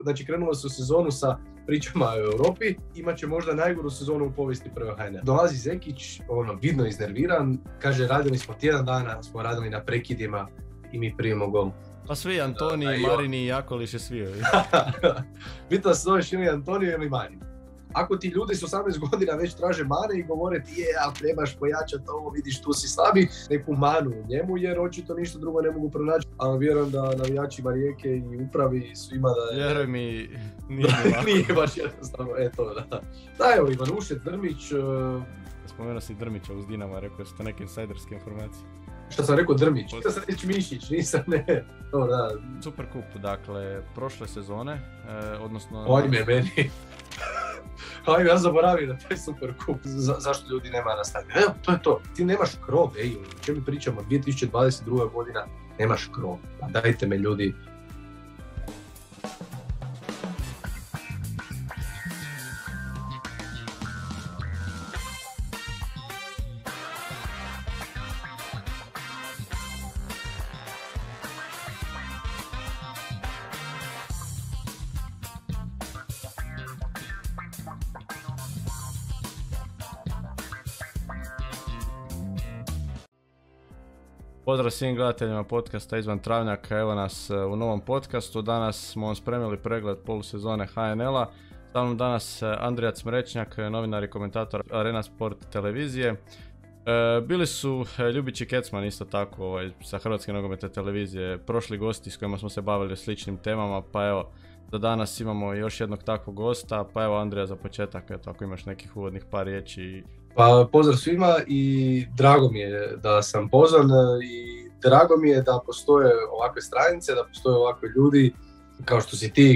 znači krenula su sezonu sa pričama o Europi, imat će možda najgoru sezonu u povijesti prve HNL. Dolazi Zekić, vidno iznerviran, kaže radili smo tjedan dana, smo radili na prekidima i mi primimo gol. Pa svi, Antoni, Marini i Jakolić je svi. Bitno da se zoveš ili Antonio ili Marin. Ako ti ljudi s 18 godina već traže mane i govore ti ali trebaš pojačati ovo, vidiš tu si slabi, neku manu u njemu jer očito ništa drugo ne mogu pronaći. Ali vjerujem da navijačima Rijeke i upravi svima da je... Vjeruj mi, nije baš jednostavno, eto da. Da evo, Ivanušec, Drmić... Spomenuo si Drmića uz Dinamo, rekao su to neke insajderske informacije. Što sam rekao Drmić? Što sam reći Mišić, nisam ne. To, da. Super kup, dakle, prošle sezone, odnosno... Ojme meni. Ajme, ja zaboravim da to je super kup. Zašto ljudi nema na stadionu? Evo, to je to. Ti nemaš krov, o čemu pričamo? 2022. godina nemaš krov. Pa dajte me ljudi. Pozdrav svim gledateljima podcasta Izvan Travnjaka, evo nas u novom podcastu. Danas smo vam spremili pregled polusezone HNL-a. Sa mnom danas Andrija Cmrečnjak, novinar i komentator Arena Sport televizije. Bili su Ljubić i Kecman isto tako sa Hrvatske nogometne televizije, prošli gosti s kojima smo se bavili o sličnim temama, pa evo za danas imamo još jednog takvog gosta, pa evo Andrija za početak, eto, ako imaš nekih uvodnih par riječi. Pa pozdrav svima i drago mi je da sam pozvan i drago mi je da postoje ovakve stranice, da postoje ovakve ljudi kao što si ti,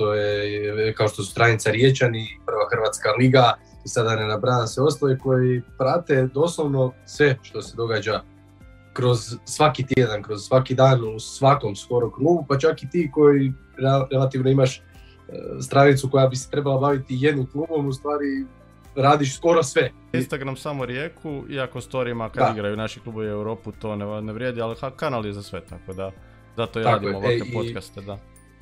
kao što su stranica Riječani, Prva Hrvatska liga i sada ne nabrajam sve ostale koji prate doslovno sve što se događa kroz svaki tjedan, kroz svaki dan u svakom skoro klubu, pa čak i ti koji relativno imaš stranicu koja bi se trebala baviti jednim klubom, u stvari radiš skoro sve. Instagram samo Rijeku, iako storijima kad igraju naši klubovi u Europu to ne vrijedi, ali kanal je za sve, tako da zato i radimo ovakve podcaste, da.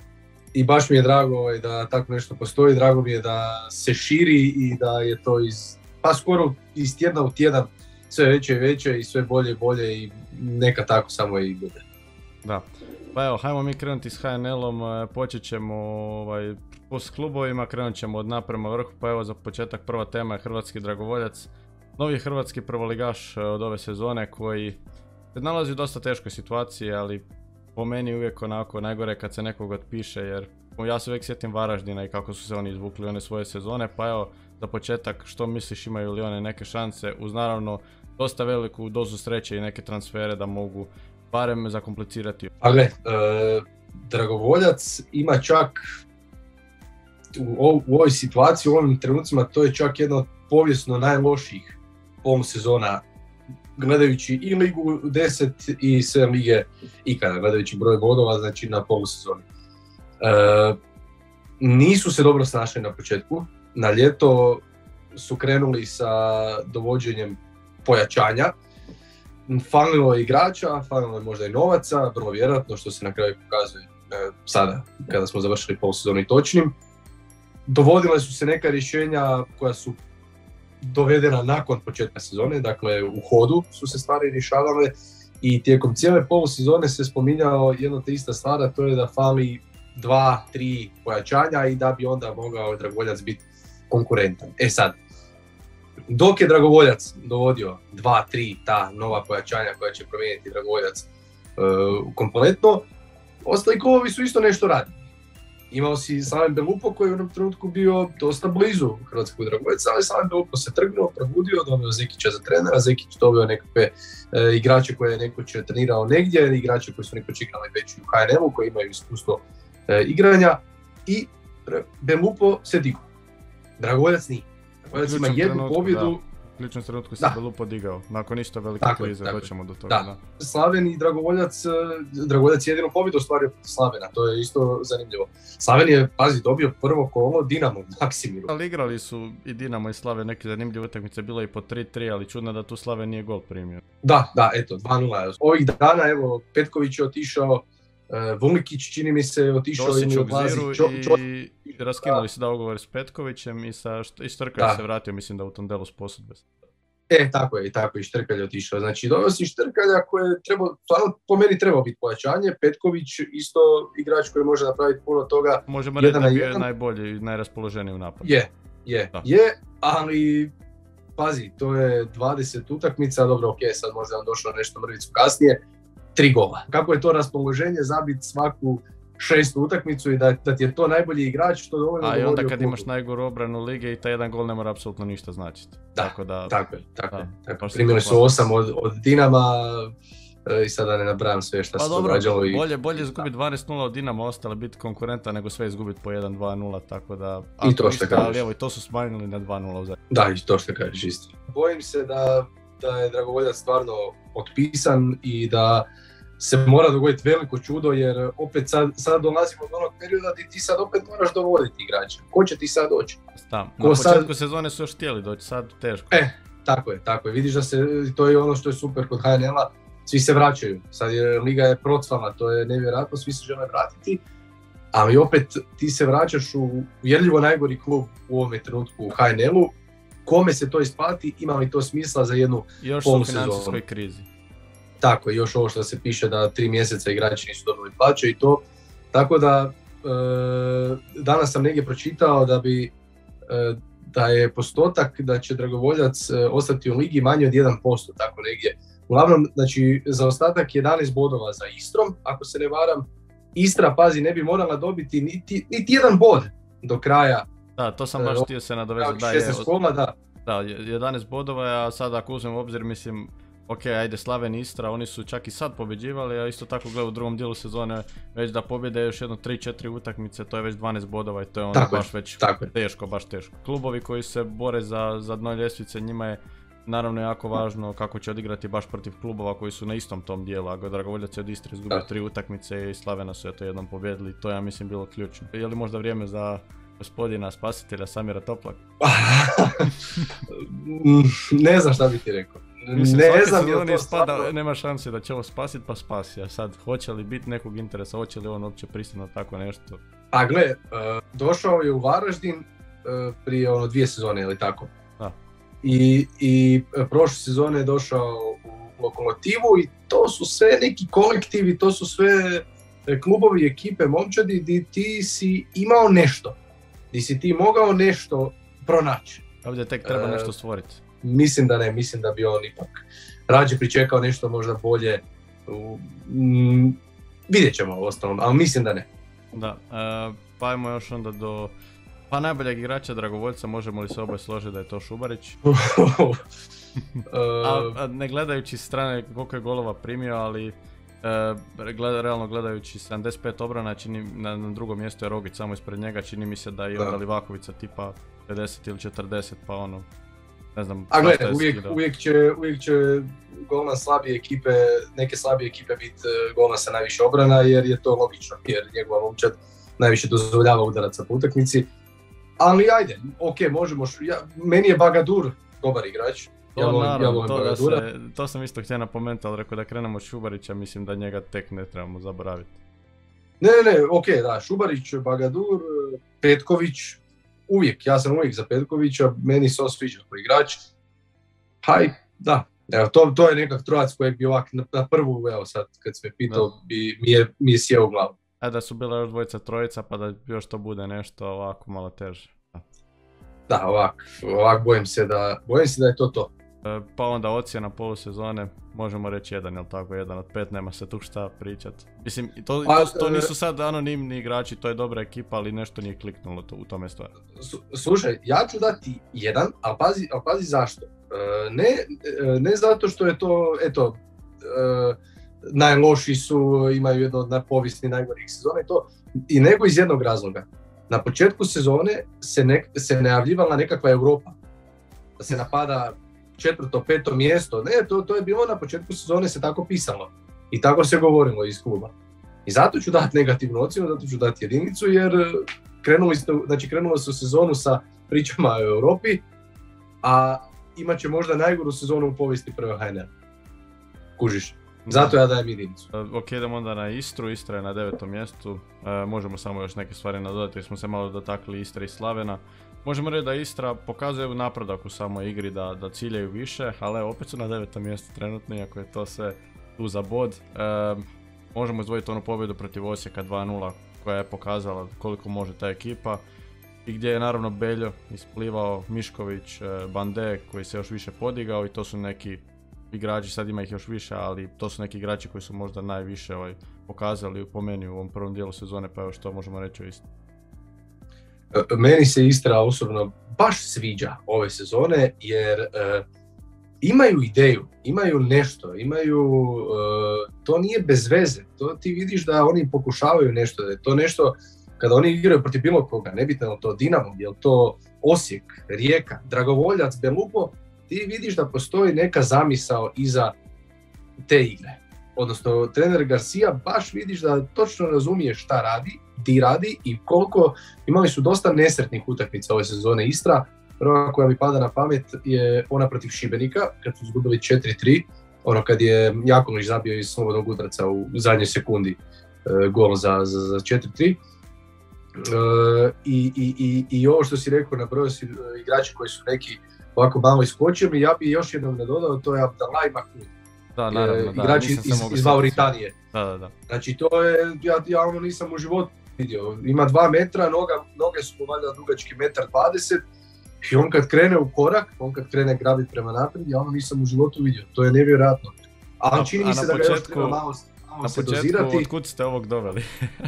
I baš mi je drago da tako nešto postoji, drago mi je da se širi i da je to skoro iz tjedna u tjedan sve veće i veće i sve bolje i bolje i neka tako samo i bude. Da, pa evo, hajmo mi krenuti s HNL-om, počet ćemo s klubovima, krenut ćemo od dna prema vrhu, pa evo za početak prva tema je Hrvatski dragovoljac, novi hrvatski prvoligaš od ove sezone koji se nalazi u dosta teškoj situaciji, ali po meni uvijek onako najgore kad se nekog otpiše, jer ja se uvijek sjetim Varaždina i kako su se oni izvukli one svoje sezone, pa evo za početak što misliš, imaju li one neke šanse uz naravno dosta veliku dozu sreće i neke transfere da mogu barem zakomplicirati. A gle, dragovoljac ima čak u ovoj situaciji, u ovim trenucima, to je čak jedno od povijesno najlošijih polusezona gledajući i Ligu 10 i sve lige ikada, gledajući broj bodova, znači na polusezoni. Nisu se dobro snašli na početku, na ljeto su krenuli sa dovođenjem pojačanja, falilo je igrača, falilo je možda i novaca, vrlo vjerojatno, što se na kraju pokazuje sada kada smo završili polusezoni točnim. Dovodile su se neka rješenja koja su dovedena nakon početka sezone, dakle u hodu su se stvari rješavale i tijekom cijele polusezone se spominjao jedna te ista stvar, a to je da fali 2-3 pojačanja i da bi onda mogao Dragovoljac biti konkurentan. E sad, dok je Dragovoljac dovodio 2-3 ta nova pojačanja koja će promijeniti Dragovoljac kompletno, ostali klubovi su isto nešto radili. Imao si Slaven Belupo koji je u jednom trenutku bio dosta blizu Hrvatskog dragovoljca, ali Slaven Belupo se trgnuo, probudio, dobio Zekića za trenera, Zekić dobio nekakve igrače koje je nekoć trenirao negdje, igrače koji su nekoć igrali već u HNL-u, koji imaju iskustvo igranja i Belupo se digao. Dragovoljac nije. Dragovoljac ima jednu pobjedu. U ključnom trenutku se Belupo digao, nakon ništa velike krize, doćemo do toga. Da. Slaven i Dragovoljac jedino pobjedu ostvario protiv Slavena, to je isto zanimljivo. Slaven je, dobio prvo kolo Dinamo u Maksimiru. Ali igrali su i Dinamo i Slaven neke zanimljive utakmice, bilo je i po 3-3, ali čudno da tu Slaven nije gol primio. Da, eto, 2-0. Ovih dana, evo, Petković je otišao, Vunlikić čini mi se otišao Dosić i u odlazi. Gziru i raskinuli se ugovor s Petkovićem i Štrkalj se vratio, mislim da u tom delu s posudbe. Tako je, i Štrkalj je otišao. Znači, doveo si Štrkalja koji je po meni trebao biti pojačanje. Petković isto igrač koji može napraviti puno toga. Možemo reći da je najbolji i najraspoloženiji u napadu. Je, ali pazi, to je 20 utakmica, dobro, ok, sad možda vam došlo nešto mrvicu kasnije, 3 gola. Kako je to raspoloženje zabiti svaku 6. utakmicu i da ti je to najbolji igrač, što dovoljno govori o klubu. A i onda kad imaš najgoru obranu lige i taj jedan gol ne mora apsolutno ništa značiti. Tako je. Primili su 8 od Dinama i sada ne nabrajam sve što se događalo. Bolje izgubiti 12-0 od Dinama, ostale biti konkurenta nego sve izgubiti po 1-2-0, tako da... I to što kažeš. Ali evo, i to su smanjili na 2-0 u zadnje. Da, i to što kažeš isto. Bojim se da je Dragovoljac stvarno otpisan i da se mora dogoditi veliko čudo, jer opet sad dolazimo do onog perioda gdje ti sad opet moraš dovoditi igrača. Ko će ti sad doći? Na početku sezone su još htjeli doći, sad teško. Tako je. Vidiš da se, to je ono što je super kod HNL-a, svi se vraćaju. Sad liga je procvama, to je nevjerojatno, svi se žele vratiti. Ali opet ti se vraćaš u uvjerljivo najgori klub u ovome trenutku u HNL-u. Kome se to isplati, ima li to smisla za jednu polusezonu? Još su u financijskoj krizi. Tako je, još ovo što se piše da 3 mjeseca igrači nisu dobili plaće i to. Tako da, danas sam negdje pročitao da je postotak da će Dragovoljac ostati u ligi manje od 1%, tako negdje. Uglavnom, znači, zaostatak 11 bodova za Istrom, ako se ne varam. Istra, pazi, ne bi morala dobiti niti jedan bod do kraja. Da, to sam baš htio se nadovezati. 16 kola, da. Da, 11 bodova, a sad ako uzmem u obzir, mislim, ok, ajde Slaven Istra, oni su čak i sad pobjeđivali, a isto tako gledam u drugom dijelu sezone već da pobjede još jedno 3-4 utakmice, to je već 12 bodova i to je ono baš već baš teško. Klubovi koji se bore za dno ljestvice, njima je naravno jako važno kako će odigrati baš protiv klubova koji su na istom tom dijelu, a Dragovoljac je od Istre izgubio 3 utakmice i Slavena su eto jednom pobjedili, to ja mislim bilo ključno. Je li možda vrijeme za gospodina spasitelja Samira Toplaka? Ne znam šta bi ti rekao. Mislim, ne znam je to spada, nema šanse da će ovo spasiti, pa spasi. A sad, hoće li biti nekog interesa, hoće li on uopće pristati na tako nešto? A gle, došao je u Varaždin prije 2 sezone, ili tako? Da. I prošle sezone je došao u Lokomotivu i to su sve neki kolektivi, to su sve klubovi, ekipe, momčadi gdje ti si imao nešto. Gdje si ti mogao nešto pronaći. Ovdje tek treba nešto stvoriti. Mislim da ne, mislim da bi on ipak rađe pričekao nešto možda bolje. Vidjet ćemo ostalom, ali mislim da ne. Da, pa ajmo još onda do najboljeg igrača Dragovoljca, možemo li se oboje složiti da je to Šubarić? A ne gledajući strane koliko je golova primio, ali realno gledajući 75 obrana, na drugom mjestu je Rogić samo ispred njega, čini mi se da je onda Livakovića tipa 50 ili 40, pa ono, ne znam. A gledaj, uvijek će golman slabije ekipe, neke slabije ekipe biti golman sa najviše obrana, jer je to logično, jer njegova momčad najviše dozvoljava udaraca po utakmici. Ali ajde, ok, možemo, meni je Bagadur dobar igrač. To sam isto htio napomenuti, ali rekao da krenemo od Šubarića, mislim da njega tek ne trebamo zaboraviti. Ne, ok, da, Šubarić, Bagadur, Petković, ja sam uvijek za Petkovića, meni se sviđa kao igrač. Da, evo, to je nekak trojac kojeg bi ovak na prvu, evo sad kad se me pitao, mi je sjeo u glavu. Da su bila još dvojica, trojica, pa da još to bude nešto ovako malo teže. Da, ovak bojim se da je to. Pa onda ocjena polusezone, možemo reći 1, jel tako, 1 od 5, nema se tu šta pričat. Mislim, to nisu sad anonimni igrači, to je dobra ekipa, ali nešto nije kliknulo u tome stvari. Slušaj, ja ću dati 1, ali pazi zašto. Ne zato što je to, eto, najlošiji su, imaju jedno od povijesnih najgorih sezona i to, i nego iz jednog razloga. Na početku sezone se najavljivala nekakva Europa, da se napada 4., 5. mjesto. Ne, to je bilo na početku sezone, se tako pisalo i tako se govorilo iz kluba. I zato ću dati negativnu ocjenu, zato ću dati 1, jer krenulo se u sezonu sa pričama o Europi, a imat će možda najgoru sezonu u povijesti prve HNL. Kužiš? Zato ja dajem jedinicu. Ok, idemo onda na Istru. Istra je na 9. mjestu. Možemo samo još neke stvari nadodati jer smo se malo dotakli Istre i Slavena. Možemo reći da Istra pokazuje napredak u samoj igri, da ciljaju više, ali opet su na 9. mjestu trenutno, iako je to sve tu za bod. Možemo izdvojiti onu pobjedu protiv Osijeka 2-0 koja je pokazala koliko može ta ekipa i gdje je naravno Beljo isplivao, Mišković, Bande koji se još više podigao i to su neki igrači, sad ima ih još više, ali to su neki igrači koji su možda najviše pokazali po meni u ovom prvom dijelu sezone, pa evo što možemo reći o Istri. Meni se Istra osobno baš sviđa ove sezone jer imaju ideju, imaju nešto, to nije bez veze, to ti vidiš da oni pokušavaju nešto, da je to nešto kada oni igraju protiv bilo koga, nebitno je to Dinamo, je li to Osijek, Rijeka, Dragovoljac, Belupo, ti vidiš da postoji neka zamisao iza te igre. Odnosno, trener Garcia baš vidiš da točno razumije šta radi, di radi i koliko imali su dosta nesretnih utakmica ove sezone Istra. Prva koja mi pada na pamet je ona protiv Šibenika, kad su izgubili 4-3, ono kad je Jakovljević zabio iz slobodnog udarca u zadnjoj sekundi gol za 4-3. I ovo što si rekao, nabrojao si igrači koji su neki ovako malo iskočili, ja bi još jednom nadodao, to je Abdallah i Mahmoud. Da, naravno, igrač iz Mauritanije. Da. Znači to je, ja ono nisam u životu vidio, ima 2 metra, noge su valjda dugački 1,20 m i on kad krene u korak, on kad krene grabiti prema naprijed, ja ono nisam u životu vidio, to je nevjerojatno. Ali čini mi se da ga još treba malo se dozirati. Na početku, otkud ste ovog doveli?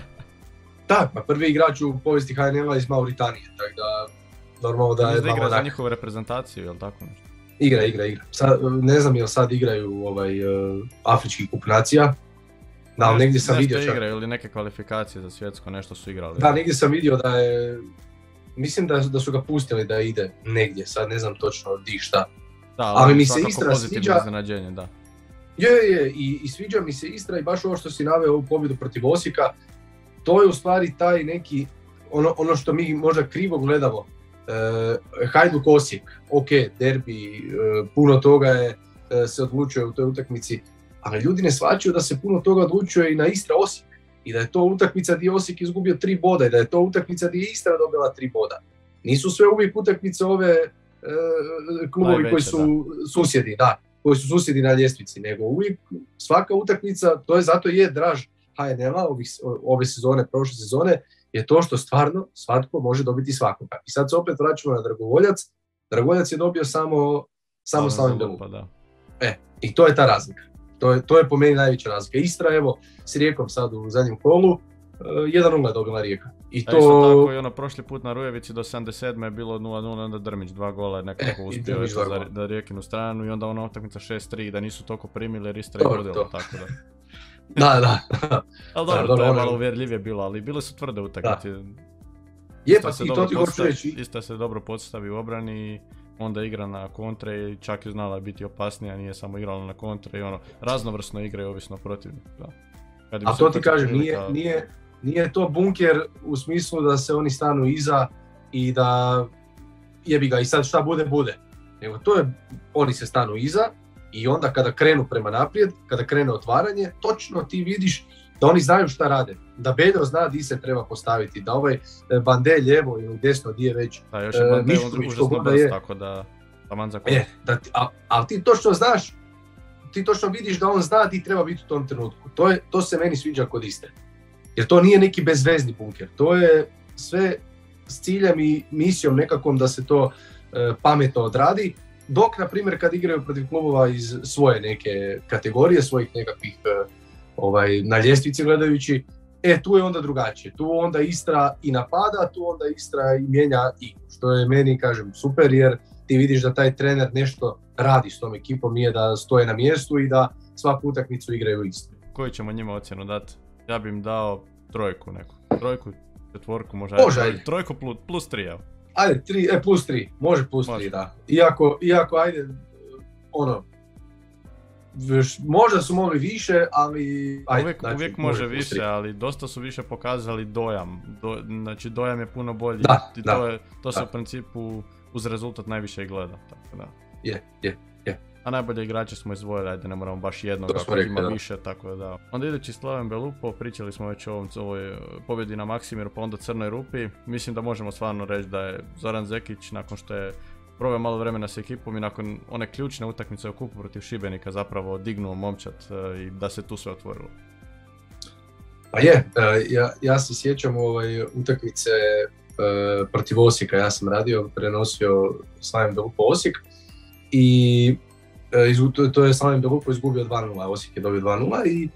Da, pa prvi igrač u povijesti HNL-a iz Mauritanije, tako da normalno da je... Da igra za njihovu reprezentaciju, je li tako nešto? Igra. Sad, ne znam jel sad igraju Afrički kup nacija. Da, ali negdje sam vidio... Nešto igraju ili neke kvalifikacije za svjetsko, nešto su igrali. Da, negdje sam vidio da je... Mislim da su ga pustili da ide negdje, sad ne znam točno di šta. Da, ali mi se Istra sviđa... iznenađenje, da. Je, i sviđa mi se Istra i baš ovo što si naveo ovu pobjedu protiv Osijeka, to je u stvari taj neki, ono što mi možda krivo gledamo. Hajduk Osijek, ok, derbi, puno toga se odlučuje u toj utakmici, ali ljudi ne shvaćaju da se puno toga odlučuje i na Istra Osijek i da je to utakmica gdje je Osijek izgubio 3 boda i da je to utakmica gdje je Istra dobila 3 boda. Nisu sve uvijek utakmice ove klubovi najveće, koji su susjedi, koji su susjedi na ljestvici, nego uvijek svaka utakmica, to je zato je draž HNL-a ove sezone, prošle sezone, je to što stvarno svatko može dobiti svakoga. I sad se opet vraćamo na Dragovoljac. Dragovoljac je dobio samo Slavin Belupo. I to je ta razlika. To je po meni najveća razlika. Istra, evo, s Rijekom sad u zadnjem kolu, 1-0 dobila Rijeka. I to... Isto tako i ono prošli put na Rujevici do 77. je bilo 0-0, onda Drmić 2 gola, nekako uspio da Rijekinu stranu i onda ona utakmica 6-3, da nisu toliko primili jer Istra je vodila, tako da. Da. Ali dobro, to je malo uvjerljivije bilo, ali bile su tvrde utakmice. Je, pa i to ti hoću reći. Ista se dobro podstavi u obrani i onda igra na kontre i čak je znala biti opasnija, nije samo igrala na kontre i raznovrsno igra i ovisno protivnik. A to ti kažem, nije to bunker u smislu da se oni stanu iza i da jebi ga i sad šta bude. Nego to je, oni se stanu iza i onda kada krenu prema naprijed, kada krene otvaranje, točno ti vidiš da oni znaju šta rade. Da Beljo zna di se treba postaviti, da ovaj Bande lijevo ili desno di je već Mišković što brz, je. Tako da taman za kontra. Ali ti točno znaš, ti točno vidiš da on zna di treba biti u tom trenutku. To se meni sviđa kod Istre. Jer to nije neki bezvezni bunker, to je sve s ciljem i misijom nekakvom da se to pametno odradi. Dok, na primjer, kad igraju protiv klubova iz svoje neke kategorije, svojih nekakvih na ljestvici gledajući, tu je onda drugačije. Tu onda Istra i napada, tu onda Istra i mijenja igru. Što je meni, kažem, super jer ti vidiš da taj trener nešto radi s tom ekipom, nije da stoje na mjestu i da svaku utakmicu igraju isto. Koju ćemo njima ocjenu dati? Ja bi im dao trojku neku. Trojku, četvorku, možda. Trojku plus 3, evo. Ajde, plus 3, može plus 3, da. Iako, ajde, možda su mogli više, ali... Uvijek može više, ali dosta su više pokazali dojam. Znači, dojam je puno bolji. To se u principu uz rezultat najviše i gleda. Tako da. Je. A najbolje igrače smo izdvojili, ajde ne moramo baš jednog, ako ima više, tako da. Onda idući Slaven Belupo, pričali smo već o ovoj pobjedi na Maksimiru, pa onda Crnoj Rupi. Mislim da možemo stvarno reći da je Zoran Zekić, nakon što je proveo malo vremena s ekipom i nakon one ključne utakmice u kupu protiv Šibenika, zapravo dignuo momčad i da se tu sve otvorilo. Pa je, ja se sjećam utakmice protiv Osijeka, ja sam prenosio Slaven Belupo Osijek i to je Slaven Belupo izgubio 2-0, Osijek je dobio 2-0 i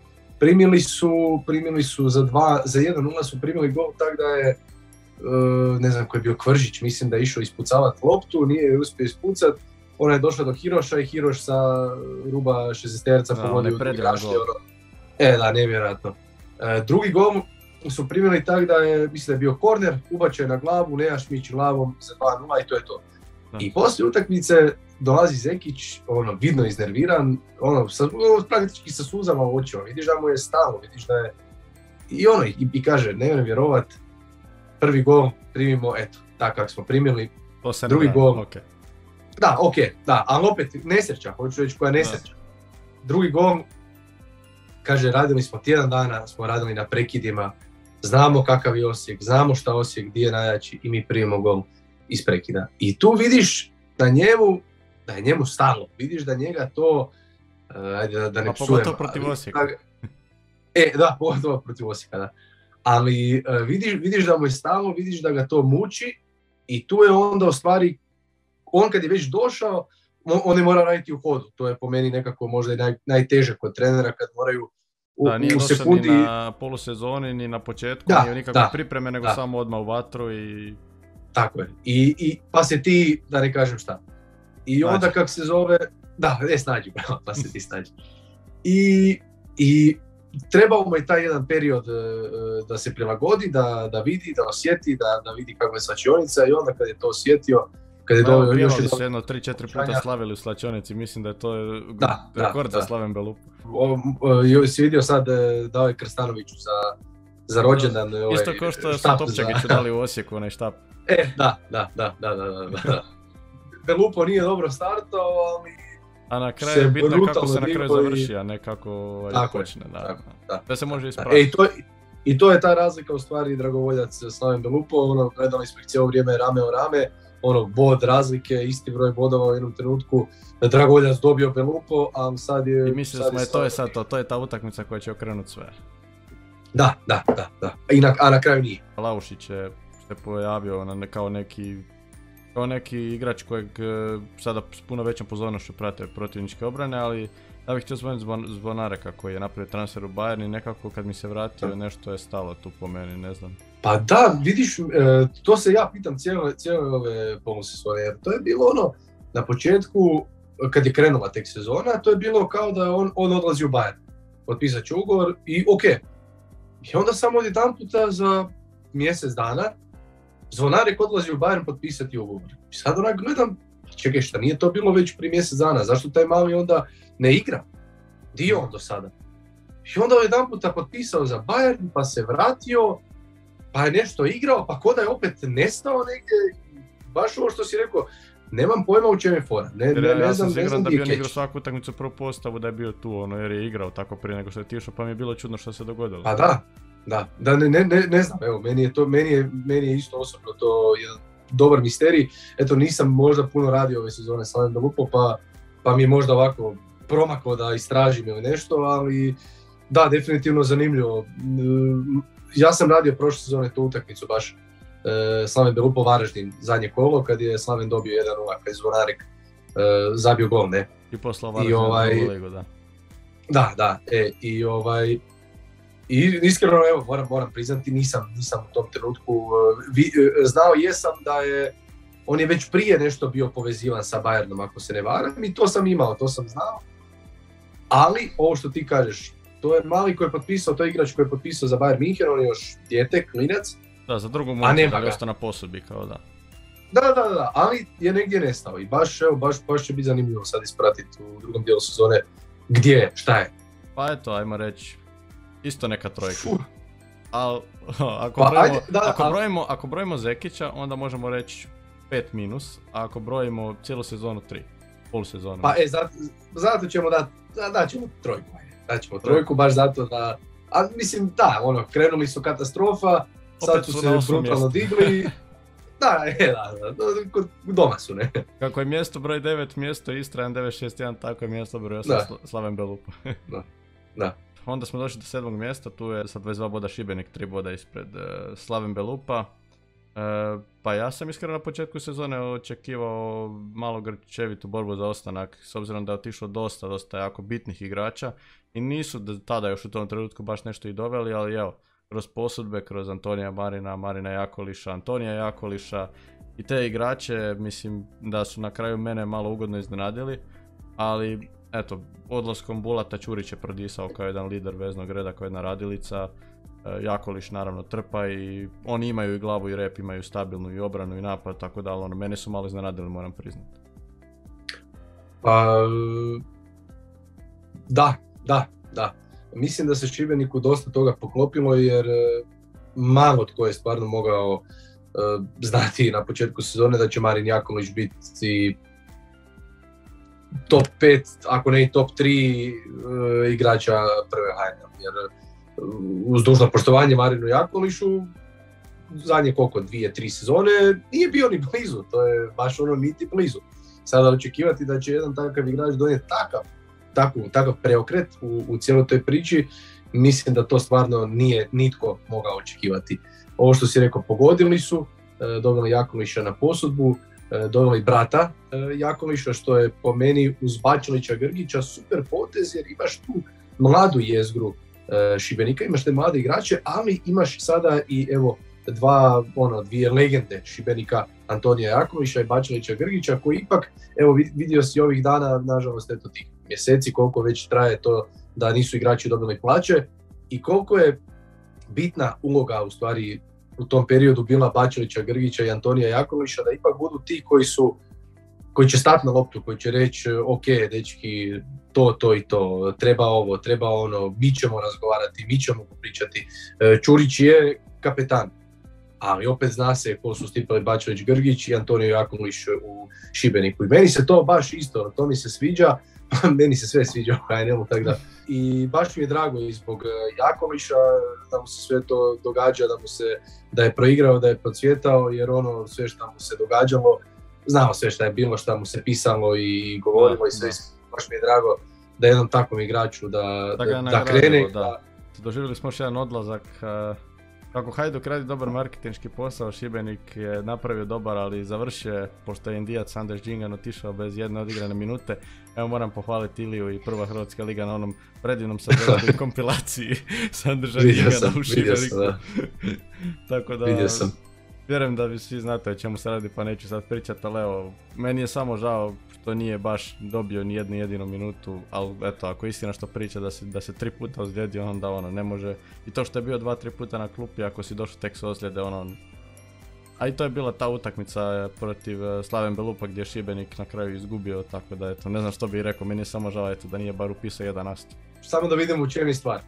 primili su za 1-0 su primili gol, tako da je, ne znam ko je bio, Kvržić, mislim da je išao ispucavati loptu, nije je uspio ispucati, ona je došla do Hiroša i Hiroš sa ruba 60-terca pogodio u igračlje. Da, nevjerojatno. Drugi gol su primili tako da je, mislim da je bio korner, ubačen na glavu, Nejašmić glavom za 2-0 i to je to. I poslije utakmice dolazi Zekić, vidno iznerviran, praktički sa suzama u očima, vidiš da mu je stalo, vidiš da je... I kaže, ne vjerujem vjerovat, prvi gol primimo, eto, tako kako smo primili, drugi gol... Okay. Da, ali opet nesreća, hoću reći koja nesreća. Drugi gol, kaže, radili smo tjedan dana, smo radili na prekidima, znamo kakav je Osijek, znamo šta Osijek, gdje je najjači i mi primimo gol iz prekida. I tu vidiš da je njemu stalo, vidiš da njega to, ajde da ne psujem. Pogotovo protiv Osijeka. Pogotovo protiv Osijeka, da. Ali vidiš da mu je stalo, vidiš da ga to muči i tu je onda u stvari, on kad je već došao, on ne mora raditi u hodu. To je po meni nekako možda i najteže kod trenera kad moraju nije u sekundi... ni na polusezoni, ni na početku, nije nikakve pripreme, nego samo odmah u vatru i... Tako je. I pa se ti, da ne kažem šta. I onda kak se zove... snađi, pa se ti snađi. I trebao mu je taj jedan period da se prilagodi, da vidi, da osjeti, da vidi kakva je slačionica i onda kad je to osjetio, kad je dobio još jedno... su jedno 3-4 puta slavili u slačionici, mislim da je to rekord za Slaven Belupo. Si vidio sad dao je Krstanoviću za rođendan. Isto kao što su Topčagiću dali u Osijeku onaj štap. Da. Belupo nije dobro startao, ali... A na kraju je bitno kako se na kraju završi, a ne kako počne. Da se može ispraviti. I to je ta razlika u stvari, dragovoljac Slaven Belupo, gledali smo ih cijelo vrijeme rame o rame, bod razlike, isti broj bodova u jednom trenutku, dragovoljac dobio Belupo, a sad je... I mislili smo to je ta utakmica koja će okrenuti sve. Da. A na kraju nije. Laušić je se pojavio kao neki igrač kojeg sada s puno većom pozornošću prate protivničke obrane, ali ja bih htio spomenuti Zvonareka koji je napravio transfer u Bayern i nekako kad mi se vratio nešto je stalo tu po meni, ne znam. Pa da, vidiš, to se ja pitam cijele ove polusezone, jer to je bilo na početku, kad je krenula tek sezona, to je bilo kao da on odlazi u Bayern, potpisat će ugovor i okej. I onda samo odjedanputa za mjesec dana Zvonarek odlazi u Bayern potpisati ugovor. I sad gledam, čekaj šta, nije to bilo već prije mjesec dana, zašto taj mali onda ne igra? Di je on do sada? I onda odjedanputa potpisao za Bayern, pa se vratio, pa je nešto igrao, pa ko da je opet nestao negdje, baš ovo što si rekao, nemam pojma u čem je fora, ne znam da bi on igrao svaku utakmicu prvu postavu da je bio tu, jer je igrao tako prije nego što je otišao, pa mi je bilo čudno što se dogodilo. Pa da, ne znam, evo, meni je isto osobno to jedan dobar misterij, eto nisam možda puno radio ove sezone Slaven Belupo, pa mi je možda ovako promaklo da istražim ili nešto, ali da, definitivno zanimljivo. Ja sam radio prošle sezone tu utakmicu baš, Slaven Belupo Varaždin, zadnje kolo, kad je Slaven dobio 1-0, kad je Zvonarek zabio gol, ne? I poslao Varaždin u ligu, da. Da, i iskreno, evo, moram priznati, nisam u tom trenutku, znao jesam da on je već prije nešto bio povezivan sa Bayernom, ako se ne varam, i to sam imao, to sam znao, ali ovo što ti kažeš, to je mali koji je potpisao, to je igrač koji je potpisao za Bayern München, on je još dijete, klinac. Da, za drugu momčad, ali ostao na posudbi, kao da. Da, ali je negdje nestao i baš će biti zanimljivo sad ispratiti u drugom dijelu sezone gdje je, šta je. Pa eto, ajmo reći, isto neka trojka. Ali ako brojimo Zekića, onda možemo reći 5 minus, a ako brojimo cijelu sezonu 3. pol sezonu. Pa zato ćemo daćemo trojku. Daćemo trojku baš zato da, a mislim da, ono, krenuli su katastrofa, sad su se brutalno digli. Da, doma su, ne. Kako je mjesto broj 9, mjesto Istra 1961, tako je mjesto broj 8 Slaven Belupa. Da. Onda smo došli do 7. mjesta, tu je sa 22 boda Šibenik, 3 boda ispred Slaven Belupa. Pa ja sam iskreno na početku sezone očekivao malo grčevitu borbu za ostanak, s obzirom da je otišlo dosta jako bitnih igrača i nisu tada još u tom trenutku baš nešto i doveli, ali evo, kroz posudbe, kroz Antonija Marina Jakoliša, Antonija Jakoliša i te igrače, mislim da su na kraju mene malo ugodno iznenadili, ali eto, odlaskom Bulata Ćurić je prodisao kao jedan lider veznog reda, kao jedna radilica. Jakoliš naravno trpa i oni imaju i glavu i rep, imaju stabilnu i obranu i napad, tako da ono, mene su malo iznenadili, moram priznati. Da. Mislim da se Šibeniku dosta toga poklopilo jer malo tko je stvarno mogao znati na početku sezone da će Marin Jakolić biti top 5, ako ne i top 3 igrača prve HNL. Jer uz dužno poštovanje Marinu Jakolišu, zadnje 2-3 sezone nije bio ni blizu, to je baš ono niti blizu. Sada očekivati da će jedan takav igrač donijeti takav preokret u cijeloj toj priči, mislim da to stvarno nije nitko mogao očekivati. Ovo što si rekao, pogodili su, doveli Jakoliša na posudbu, doveli brata Jakoliša, što je po meni uz Bačelića Grgića super potez jer imaš tu mladu jezgru Šibenika, imaš te mlade igrače, ali imaš sada i evo dvije legende Šibenika, Antonija Jakoliša i Bačelića Grgića, koji ipak, evo vidio si ovih dana, nažalost, eto tih mjeseci koliko već traje to da nisu igrači dobili plaće i koliko je bitna uloga u stvari u tom periodu bila Bačelića Grgića i Antonija Jakoliša, da ipak budu ti koji će stati na loptu, koji će reći ok, dečki, to i to, treba ovo, treba ono, mi ćemo razgovarati, mi ćemo pričati. Ćurić je kapetan, ali opet zna se ko su Stipali Bačelić Grgić i Antonio Jakolić u Šibeniku. I meni se to baš isto, to mi se sviđa, meni se sve sviđa u HNL-u, tako da. I baš mi je drago i zbog Jakoliša da mu se sve to događa, da je proigrao, da je procvjetao, jer ono sve što mu se događalo, znamo sve što je bilo, što mu se pisalo i govorilo i sve, baš mi je drago da jednom takvom igraču da krene. Da. Doživjeli smo još jedan odlazak. Kako Hajduk radi dobar marketinški posao, Šibenik je napravio dobar, ali završio je, pošto je Indijac Anders Đingan otišao bez jedne odigrane minute. Evo moram pohvaliti Iliju i Prva Hrvatska liga na onom predivnom sadržaju kompilaciji Sandrža Đingana u Šibeniku. Tako da, vjerujem da vi svi znate o čemu se radi, pa neću sad pričati, ali evo, meni je samo žao što nije baš dobio ni jednu jedinu minutu, ali eto, ako je istina što priča da se 3 puta ozlijedio, onda ono ne može, i to što je bio 2-3 puta na klupi, ako si došao tek s ozljede, ono. A i to je bila ta utakmica protiv Slaven Belupa gdje je Šibenik na kraju izgubio, tako da eto, ne znam što bih rekao, meni je samo žao eto, da nije bar upisao jedan ast. Samo da vidimo u čem je stvar,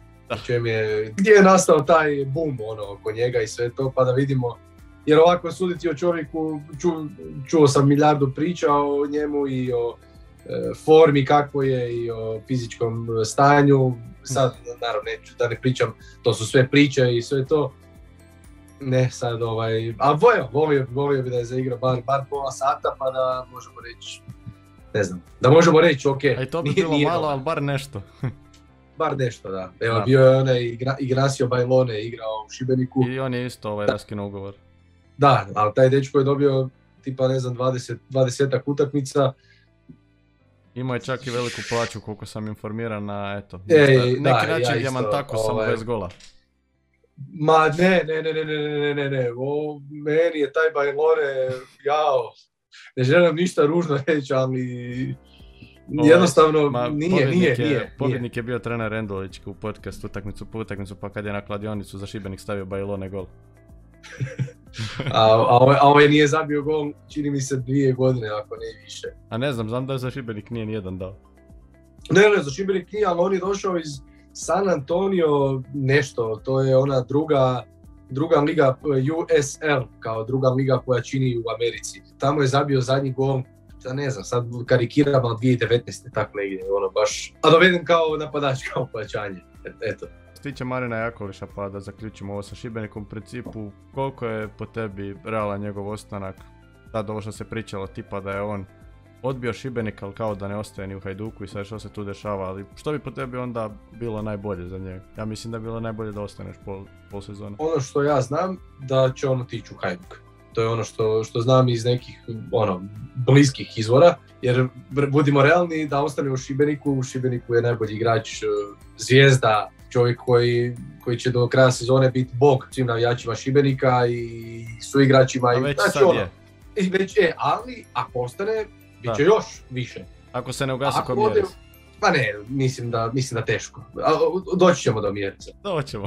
gdje je nastao taj boom oko njega i sve to, pa da vidimo. Jer ovako suditi o čovjeku, čuo sam milijardu priča o njemu i o formi kako je i o fizičkom stanju. Sad, naravno, neću da ne pričam, to su sve priče i sve to. Ne, sad a volio bi da je zaigrao bar pola sata pa da možemo reći, ne znam, da možemo reći ok. A i to bi bilo malo, ali bar nešto. Bar nešto, da. Evo, bio je onaj Ignacio Bajlone igrao u Šibeniku. I on je isto raskinuo ugovor. Da, ali taj dečko je dobio tipa ne znam 20 utakmica. Imao je čak i veliku plaću koliko sam informiran na eto. Neki način Diamantaku samo bez gola. Ma ne, meni je taj Bajlore, ne želim ništa ružno reći, ali jednostavno nije. Pobjednik je bio trener Rendulić u podcastu utakmicu, pa kad je na kladionicu za Šibenik stavio Bajlone gol. a ovaj nije zabio gol, čini mi se 2 godine, ako ne više. A ne znam da je za Šibenik nije nijedan dao. Ne, za Šibenik nije, ali on je došao iz San Antonio nešto, to je ona druga liga USL, kao druga liga koja čini u Americi. Tamo je zabio zadnji gol ne znam, sad karikiram, ali 2019. tako negdje, ono baš, a doveden kao napadač, kao pojačanje, eto. Što se tiče Marina Jakoliša, pa da zaključimo ovo sa Šibenikom, u principu, koliko je po tebi realan njegov ostanak? Sad ovo što se pričalo, tipa da je on odbio Šibenik, ali kao da ne ostaje ni u Hajduku i sve što se tu dešava, ali što bi po tebi onda bilo najbolje za njega? Ja mislim da bi bilo najbolje da ostaneš pol sezone. Ono što ja znam, da će on otići u Hajduk. To je ono što znam iz nekih bliskih izvora, jer budimo realni da ostane u Šibeniku je najbolji igrač, zvijezda, čovjek koji će do kraja sezone biti bog svim navijačima Šibenika i suigračima. A već sad je. I već je, ali ako ostane, bit će još više. Ako se ne ugasi ko Mjerec. Pa ne, mislim da teško. Doći ćemo do Mjerca. Doćemo.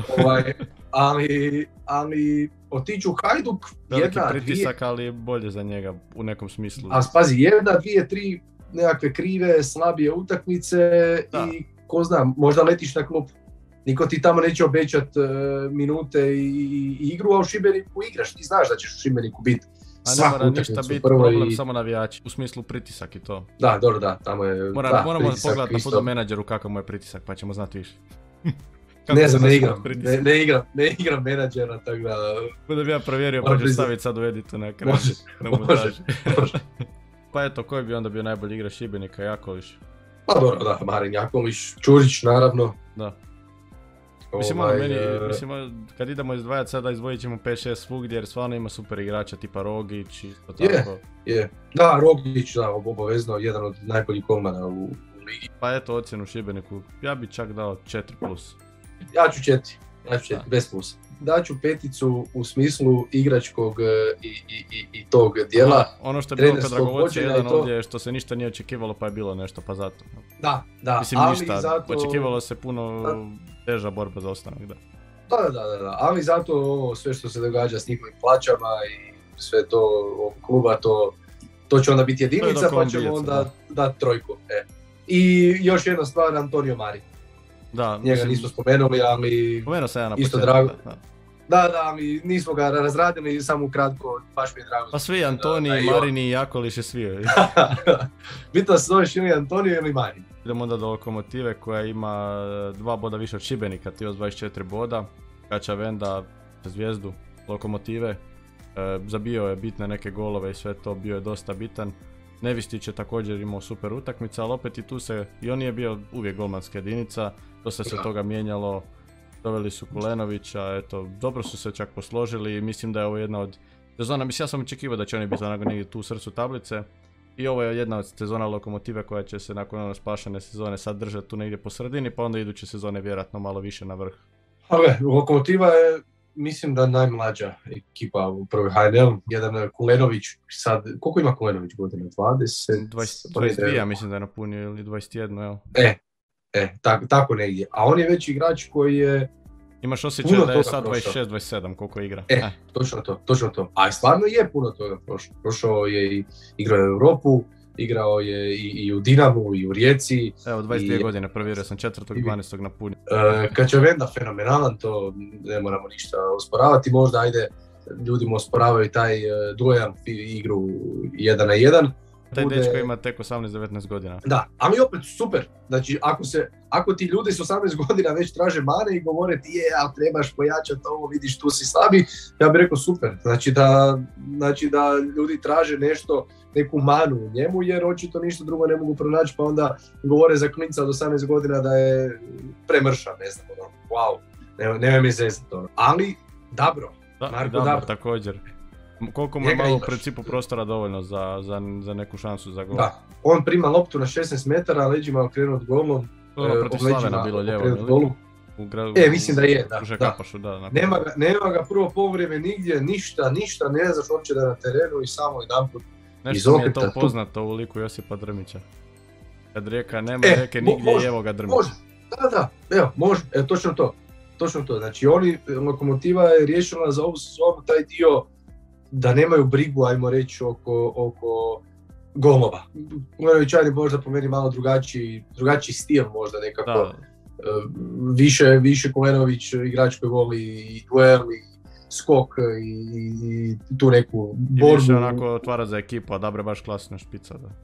Ali otići u Hajduk, veliki pritisak, ali bolje za njega u nekom smislu. A spazi, 1, 2, 3 nekakve krive, slabije utakmice i ko zna, možda letiš na klupu. Niko ti tamo neće obećat minute i igru, a u Šibeniku igraš. Ti znaš da ćeš u Šibeniku biti svaku utakmicu. A ne mora ništa biti problem samo navijači, u smislu pritisak i to. Da, dobro, da, tamo je moramo pogledati na fudbal menadžeru kakav mu je pritisak, pa ćemo znati više. Ne znam, ne igram menadžera, tako da... Budem ja provjerio, pa ću staviti sad u editu na kraju. Može. Pa eto, koji bi onda bio najbolji igrač Šibenika, Jakoliš? Pa dobro, da, Marin Jakoliš, Čurić naravno. Da. Mislim, kad idemo izdvajati sada, izdvojit ćemo 5-6 svugdje jer stvarno ima super igrača tipa Rogić i to tako. Je. Da, Rogić, da, obavezno, jedan od najboljih golmana u ligi. Pa eto, ocjenu Šibeniku, ja bi čak dao 4+. Ja ću 4, bez plusa. Daću 5 u smislu igračkog i tog dijela. Ono što je bilo kod Dragovoljca jedan ovdje je što se ništa nije očekivalo pa je bilo nešto, pa zato. Da, mislim ali ništa, zato... očekivalo se puno teža borba za ostanak, da. Da, ali zato ovo sve što se događa s njihovim plaćama i sve to kluba, to će onda biti jedinica, pa ćemo onda dati 3. I još jedna stvar, Antonio Mari. Da, njega nismo spomenuli, ali spomenuo sam ja na isto drago. Da, ali nismo ga razradili, samo kratko, baš mi je drago. Pa svi Antoni, Marini i Jakoliš je svi. Bitno se zoveš ili Antonio ili Marin. Idemo onda do Lokomotive koja ima 2 boda više od Šibenika, Tios 24 boda. Kača Venda, zvijezdu Lokomotive. Zabio je bitne neke golove i sve to, bio je dosta bitan. Nevistić je također imao super utakmica, ali opet i on je bio uvijek golmanska jedinica, dosta se toga mijenjalo, doveli su Kulenovića, eto, dobro su se čak posložili i mislim da je ovo jedna od sezona, mislim ja sam očekivao da će oni biti onako negdje tu u srcu tablice i ovo je jedna od sezona Lokomotive koja će se nakon spašene sezone sad držati tu negdje po sredini, pa onda iduće sezone vjerojatno malo više na vrh. Lokomotiva je mislim da najmlađa ekipa u prvoj HNL, jedan Kulenović, sad, koliko ima Kulenović godina? 22, ja mislim da je napunio, ili 21, evo. Tako negdje. A on je već igrač koji je... Imaš osjećaj da je sad 26-27 koliko igra. Točno to. A stvarno je puno toga prošlo. Prošao je i igrao je u Europu, igrao je i u Dinamu, i u Rijeci. Evo, 22 godine, provjerio sam 4.12. napunio. Kača Venda fenomenalan, to ne moramo ništa osporavati. Možda, ljudi osporavaju taj dojam igru 1 na 1. Taj dečko ima tek 18-19 godina. Da, ali opet super. Znači, ako ti ljudi s 18 godina već traže mane i govore ti ali trebaš pojačati ovo, vidiš tu si slabi, ja bih rekao super. Znači da ljudi traže neku manu u njemu, jer očito ništa drugo ne mogu pronaći, pa onda govore za klinca od 18 godina da je premršan, ne znam, wow, nema mi zezati to. Ali, dobro. Marko Dabro također. Koliko mu je malo u principu prostora dovoljno za neku šansu za gol? Da, on prima loptu na 16 metara, leđima okrenut golom. Protiv Slavena bilo lijevo. Mislim da je, da. Kapašu, Nema ga prvo polovreme nigdje, ništa, ne znaš uopće da je na terenu i samo jedanput nešto mi je to poznato u liku Josipa Drmića. Kad Rijeka nema Rijeke nigdje, evo ga Drmić. Može, evo, može, točno to. Znači Lokomotiva je riješila za ovu sezonu taj dio da nemaju brigu, ajmo reći, oko golova. Kulenović je možda po meni malo drugačiji stil možda nekako. Da. Više Kulenović igrač koji voli i duel i skok i tu neku borbu. I više onako otvara za ekipu, a Dabre baš klasna špica, da.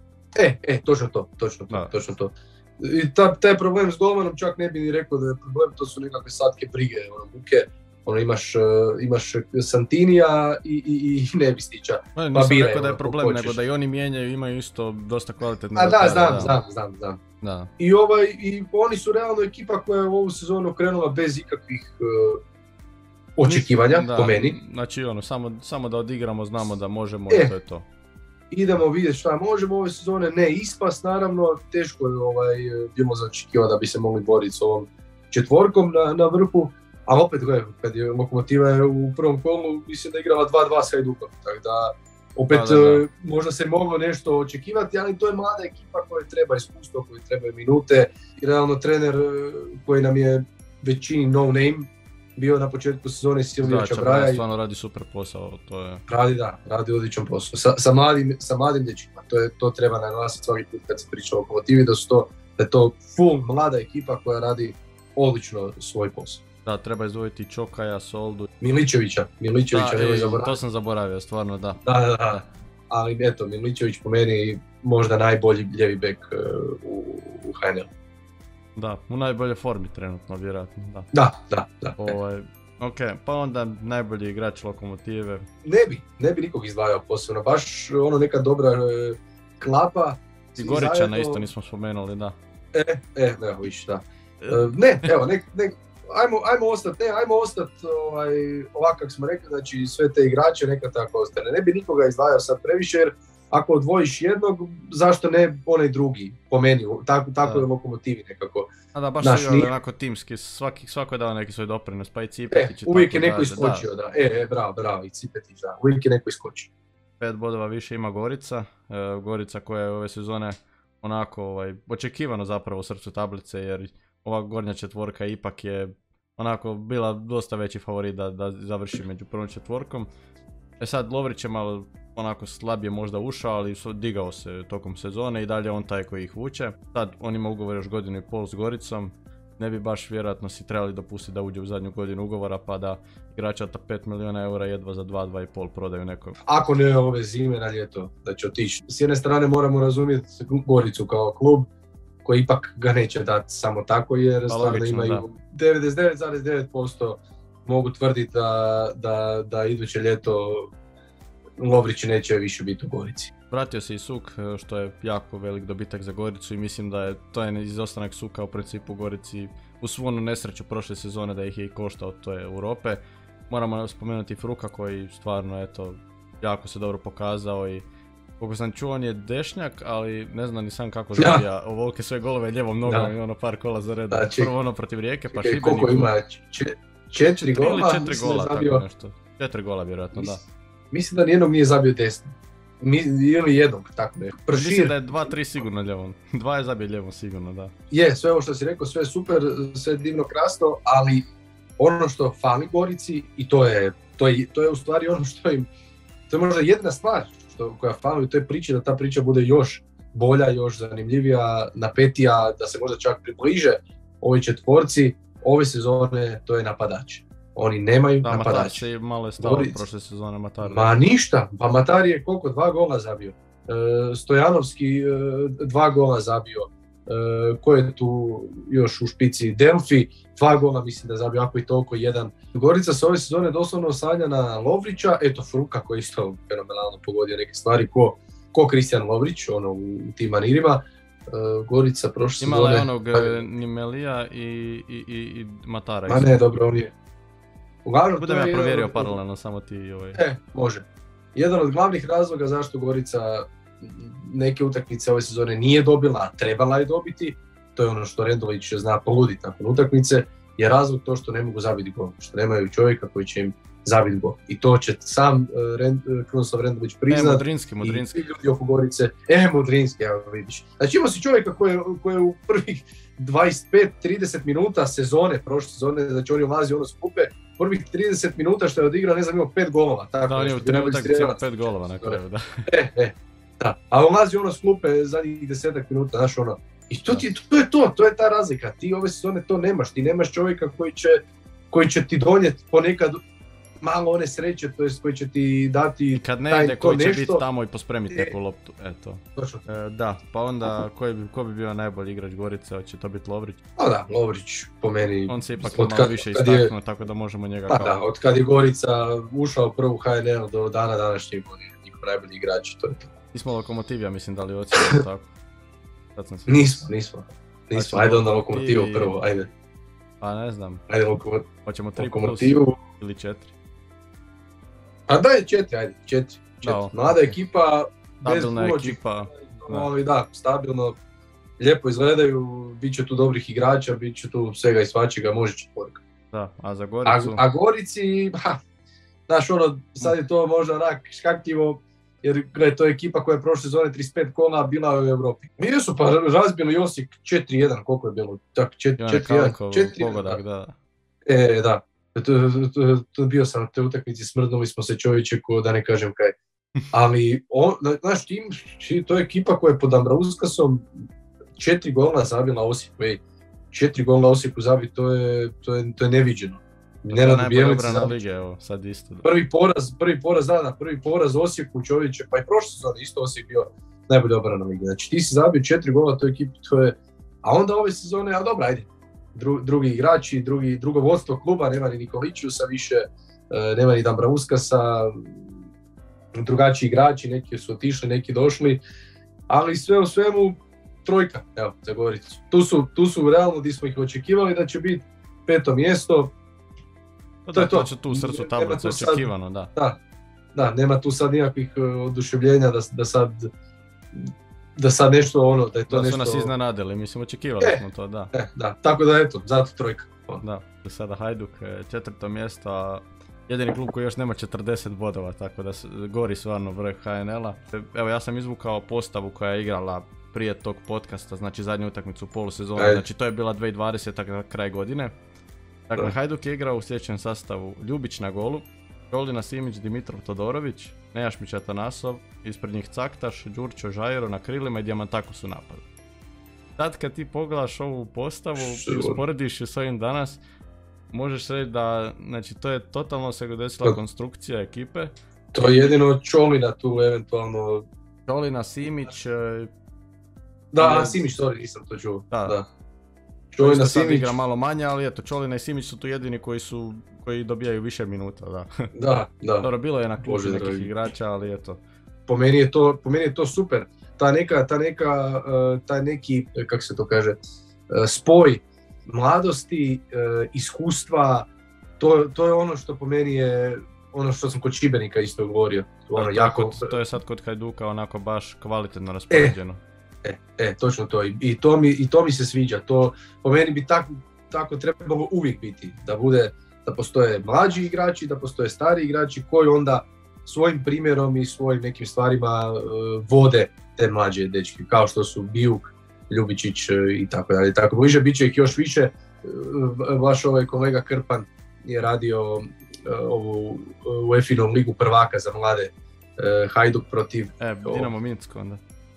Točno to. I taj problem s golmanom čak ne bi ni rekao da je problem, to su nekakve satke brige, muke. Imaš Santinija i Nebistića. Nisam rekao da je problem, nego da i oni mijenjaju, imaju isto dosta kvalitetne. Znam. Da. I oni su realno ekipa koja je u ovu sezonu krenula bez ikakvih očekivanja, po meni. Znači samo da odigramo, znamo da možemo, to je to. Idemo vidjeti šta možemo ove sezone, ne ispast naravno, teško je bilo za očekivati da bi se mogli boriti s ovom četvorkom na vrhu. A opet, kad je Lokomotiva u prvom kolu, mislim da je igrala 2-2 s Hajdukom, tako da opet možda se moglo nešto očekivati, ali to je mlada ekipa koja treba iskustvo, koja treba minute. I realno trener koji nam je većini no name bio na početku sezone Silvija Čabraja. Da, stvarno radi super posao, to je... Radi odličan posao, sa mladim dečima, to treba naglasiti svaki put kad se priča o Lokomotivi, da je to full mlada ekipa koja radi odlično svoj posao. Da, treba izdvojiti Čokaja, Soldu. Miličevića, nemoj zaboraviti. To sam zaboravio, stvarno, da. Da. Ali eto, Miličević po meni možda najbolji ljevi bek u HNL. Da, u najbolje formi trenutno, vjerojatno, da. Da. Ok, pa onda najbolji igrač Lokomotive. Ne bi nikog izdvajao posebno, baš neka dobra klapa. I Goričana isto nismo spomenuli, da. Evo viš, da. Ajmo ostati ovako kako smo rekli, znači sve te igrače neka tako ostane. Ne bi nikoga izdvajao sad previše, jer ako odvojiš jednog, zašto ne onaj drugi, po meni, tako je Lokomotivi nekako. Da, baš su igrali onako timski, svako je dao neki svoj doprinos, pa i Cipetić. Uvijek je neko iskočio, da. Bravo, i Cipetić, da, uvijek je neko iskočio. 5 bodova više ima Gorica, Gorica koja je ove sezone onako očekivano zapravo u srcu tablice, jer ova gornja četvorka ipak je onako bila dosta veći favorit da završi među prvom četvorkom. Sad Lovrić je malo onako slabije možda ušao, ali digao se tokom sezone i dalje on taj koji ih vuče. Sad on ima ugovor još 1.5 godina s Goricom, ne bi baš vjerojatno si trebali dopustiti da uđe u zadnju godinu ugovora pa da igrača ta 5 milijuna eura jedva za 2,5 prodaju nekog. Ako ne ove zime na ljeto da će otići. S jedne strane moramo razumjeti Goricu kao klub koji ipak ga neće dati samo tako, jer stvarno imaju 99,9% mogu tvrditi da iduće ljeto Lovrić neće više biti u Gorici. Vratio se i Suk, što je jako velik dobitak za Goricu i mislim da je to izostanak Suka u principu u Gorici u svu onu nesreću prošle sezone da ih je i koštao te Europe. Moramo spomenuti Fruka koji stvarno jako se dobro pokazao i koliko sam čuo on je dešnjak, ali ne znam ni sam kako zabija ovolike sve golove ljevom nogom i par kola za redom. Prvo protiv Rijeke pa Šibeniku. Koliko ima? 4 gola? Ili 4 gola, tako nešto. 4 gola vjerojatno, da. Mislim da nijednog nije zabio desno. Ili jednog, tako ne. Mislim da je 2-3 sigurno ljevom. 2 je zabio ljevom sigurno, da. Je, sve ovo što si rekao, sve super, sve divno krasno, ali ono što fali Gorici, i to je u stvari ono što im, to je možda jedna stvar koja fali u toj priči, da ta priča bude još bolja, još zanimljivija, napetija, da se možda čak približe ovoj četvorci, ove sezone to je napadač. Oni nemaju napadač. Matar se malo je stalo prošle sezone, Matar. Ma ništa, pa Matar je koliko? 2 gola zabio. Stojanovski 2 gola zabio. Ko je tu još u špici? Delfi 2 gola mislim da zabio, ako i toliko jedan. Gorica se ove sezone doslovno oslanja na Lovrića, eto Fruka koji isto fenomenalno pogodio neke stvari ko Kristijan Lovrić, u tim manirima. Gorica prošle sezone... Imala je onog Nimelija i Matara. Ma ne, dobro, on je... Budem ja provjerio paralelno, samo ti može. Jedan od glavnih razloga zašto Gorica neke utakmice ove sezone nije dobila, a trebala je dobiti, to je ono što Rendović zna poluditi nakon utakmice, je razlog to što ne mogu zabiti gol, što nemaju čovjeka koji će im zabiti gol. I to će sam Krunoslav Rendović priznat. Modrinski. I svi ljudi oko Gorice. Modrinski, evo vidiš. Znači imao si čovjeka koji je u prvih 25-30 minuta sezone, prošle sezone, znači on je ulazio u skupe, prvih 30 minuta što je odigrao, ne znam, imao 5 golova. Da, on je u trenutak cijelo 5 golova na kraju, da. Da, a ulazi s klupe zadnjih 10 minuta, znaš I to je ta razlika, ti ove sezone to nemaš, ti nemaš čovjeka koji će ti donijeti ponekad malo one sreće, to jest koji će ti dati kad ne ide, koji će nešto. biti tamo i pospremiti neku loptu, eto. Točno. Da, pa onda ko bi bio najbolji igrač Gorice, hoće to biti Lovrić? Pa da, Lovrić po meni... On se ipak malo više istaknuo, tako da možemo njega pa da, od kad je Gorica ušao u prvu HNL do dana današnjeg, on je njihov najbolji igrač, to je to. Nismo Lokomotivija, mislim, da li ocjenimo tako? Nismo. Ajde onda Lokomotivu prvo, ajde. Pa ne znam. Ajde Hoćemo 3 Lokomotivu. Plus ili 4? A daj 4, ajde, 4. Mlada ekipa, stabilna ekipa. Ali da, stabilno, lijepo izgledaju, bit će tu dobrih igrača, bit će tu svega i svačega, može četvorka. Da, a za Goricu? A Gorici, znaš ono, sad je to možda onak škakljivo, jer gledaj, to je ekipa koja je prošle sezone 35 kola bila u Europi. Mi su pa razbili Osijek 4-1, koliko je bilo? Tak, 4-1. Pogodak, da. Da. To bio sam na te utakmici, smrdnuli smo se čovječe ko da ne kažem kaj. Ali, znaš, to je ekipa koja je pod Ambrauskasom 4 gola zabila Osijeku. 4 gola Osijeku zabiti, to je neviđeno. To je najbolja obrana lige, evo, sad isto. Da. Prvi poraz Osijeku čovječe, pa i prošle sezone isto Osijek bio najbolja obrana lige. Znači ti si zabio 4 gola toj ekipi, to je... A onda ove sezone, a dobro, ajde. Drugi igrači, drugo vodstvo kluba, nema ni Nikolićusa više, nema ni Dambrauskasa, drugačiji igrači, neki su otišli, neki došli, ali sve u svemu trojka, evo, za Goricu. Tu su realno gdje smo ih očekivali da će biti 5. mjesto. To će tu u srcu tablice očekivano, da. Da, nema tu sad nikakvih oduševljenja da sad nešto ono, da je to nešto... Da su nas iznenadili, mislim, očekivali smo to, da. Da, tako da eto, zato trojka. Da, sada Hajduk 4. mjesto, a jedini klub koji još nema 40 bodova, tako da gori stvarno vrh HNL-a. Evo, ja sam izvukao postavu koja je igrala prije tog podcasta, znači zadnju utakmicu u polusezoni, znači to je bila 2020. kraj godine. Dakle, Hajduk je igrao u sljedećem sastavu: Ljubić na golu, Čolina Simić, Dimitrov Todorović, Nejašmić Atanasov, ispred njih Caktaš, Đurčo Žajero na krilima i Diamantakos u napadu. Sad kad ti pogledaš ovu postavu i usporediš ju s ovim danas, možeš reći da, znači, to je totalno se desila konstrukcija ekipe. To je jedino Čolina tu eventualno... Čolina, Simić... Simić, sorry, nisam to čuo. Da. Čolina, Simić igra malo manje, ali eto, Čolina i Simić su tu jedini koji dobijaju više minuta, da. Da. Dobro, bilo je na klubu nekih igrača, ali eto. Po meni je to super. Taj neki, kako se to kaže, spoj mladosti, iskustva, to je ono što po meni je, ono što sam kod Šibenika isto govorio. To je sad kod Hajduka onako baš kvalitetno raspoređeno. Točno to. I to mi se sviđa. To po meni bi tako trebalo uvijek biti. Da postoje mlađi igrači, da postoje stari igrači koji onda svojim primjerom i svojim nekim stvarima vode te mlađe dečke, kao što su Bijuk, Ljubičić i tako dalje. Tako bliže bit će ih još više. Vaš ovaj kolega Krpan je radio ovu UEFA-inu ligu prvaka za mlade, Hajduk protiv... Dinamo Minsk onda.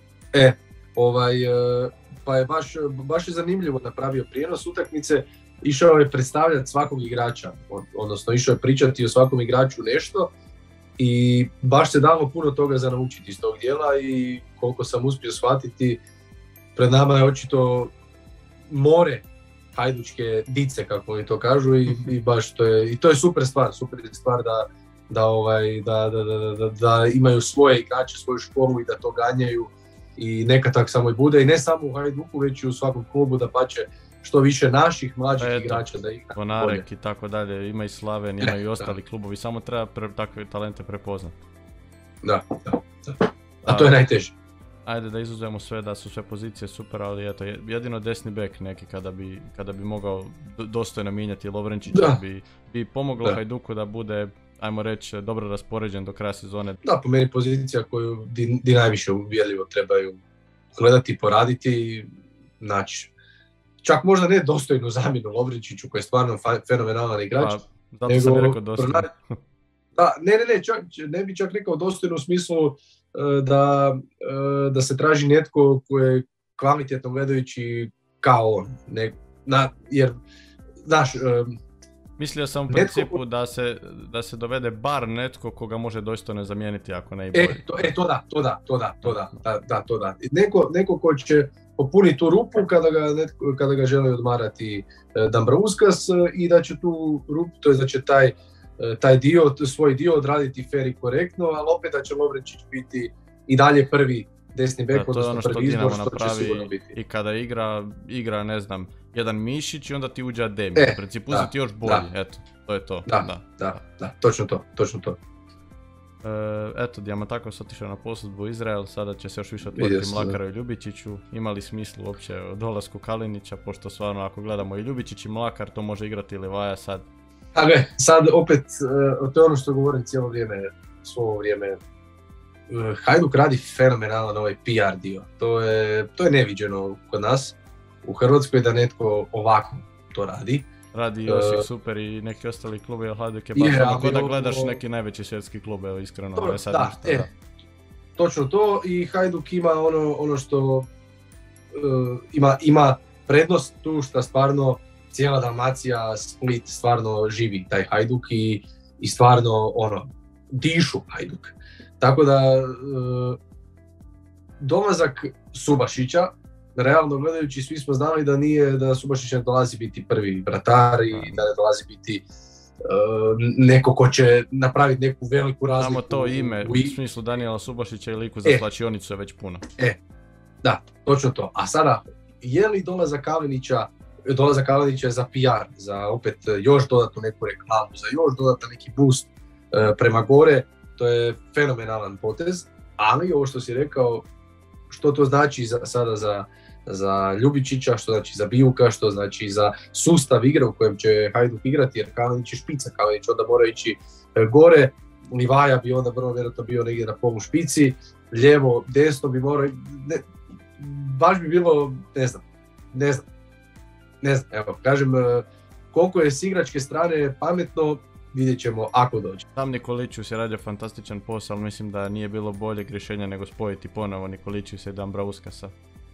Pa je baš je zanimljivo napravio prijenos utakmice, išao je predstavljati svakog igrača, odnosno išao je pričati o svakom igraču nešto i baš se dalo puno toga za naučiti iz tog dijela i koliko sam uspio shvatiti, pred nama je očito more hajdučke dice, kako oni to kažu, i baš to je super stvar da imaju svoje igrače, svoju školu i da to ganjaju. I neka tak samo i bude, i ne samo u Hajduku, već i u svakom klubu, da pače što više naših mlađih igrača da igra. Konarek i tako dalje, ima i Slaven, ima i ostali klubovi, samo treba takve talente prepoznati. Da. A to je najteže. Ajde da izuzmemo sve, da su sve pozicije super, ali eto, jedino desni bek neki kada bi mogao dostojno mijenjati Lovrenčića bi pomoglo Hajduku da bude, ajmo reći, dobro raspoređen do kraja sezone. Da, po meni pozicija koju di najviše uvjerljivo trebaju gledati, poraditi, znači čak možda ne dostojnu zamjenu Lovrenčiću koji je stvarno fenomenalan igrač. Pa, zato sam rekao dostojno. Ne bi čak rekao dostojno u smislu da se traži netko koji je kvalitetno gledajući kao on. Jer, znaš, Mislio sam u principu da se dovede bar netko koga može dostojno zamijeniti ako ne i bolje. To da. Neko ko će popuniti tu rupu kada ga želi odmarati Dambrauskas i da će tu rupu, to je da će taj dio, svoj dio odraditi fair i korektno, ali opet da će Lovrenčić biti i dalje prvi desni bek, odnosno prvi izbor, što će sigurno biti. I kada igra, ne znam, jedan Mišić i onda ti uđe Ademi. U principu uzeti još bolji, eto, to je to. Da, točno to. Eto, Diamantakos otišao na posudbu u Izrael, sada će se još više otvoriti Mlakaru i Ljubičiću. Ima li smislu uopće o dolasku Kalinića, pošto stvarno ako gledamo i Ljubičić i Mlakar, to može igrati Livaja sad. Sad opet, to je ono što govorim cijelo vrijeme, Hajduk radi fenomenalan ovaj PR dio. To je neviđeno kod nas u Hrvatskoj da netko ovako to radi. Radi Osijek super i neki ostali klubi, ali Hajduk je baš ono da gledaš neki najveći svjetski klub, evo iskreno. Dobro, točno to, i Hajduk ima ono što ima prednost tu što stvarno cijela Dalmacija, Split stvarno živi taj Hajduk i stvarno dišu Hajduk. Tako da dolazak Subašića, realno gledajući, svi smo znali da Subašić ne dolazi biti prvi vratar i da ne dolazi biti neko ko će napraviti neku veliku razliku. Samo to ime, u smislu Danijela Subašića i liku za slačionicu je već puno. Da, točno to. A sada, je li dolazak Kalinića za PR, za opet još dodatnu neku reklamu, za još dodatan neki boost prema gore, to je fenomenalan potez, ali ovo što si rekao, što to znači sada za Ljubičića, što znači za Bijuka, što znači za sustav igre u kojem će Hajduk igrati, jer Kalinić je špica, Kalinić onda mora ići gore, Livaja bi onda vrlo vjerojatno bio negdje na polu špici, lijevo, desno bi morao, baš bi bilo, ne znam, evo, kažem, koliko je s igračke strane pametno, vidjet ćemo ako dođe. Sam Nikolićius je radio fantastičan posao, ali mislim da nije bilo boljeg rješenja nego spojiti ponovo Nikolićiusa i Dambrauskasa.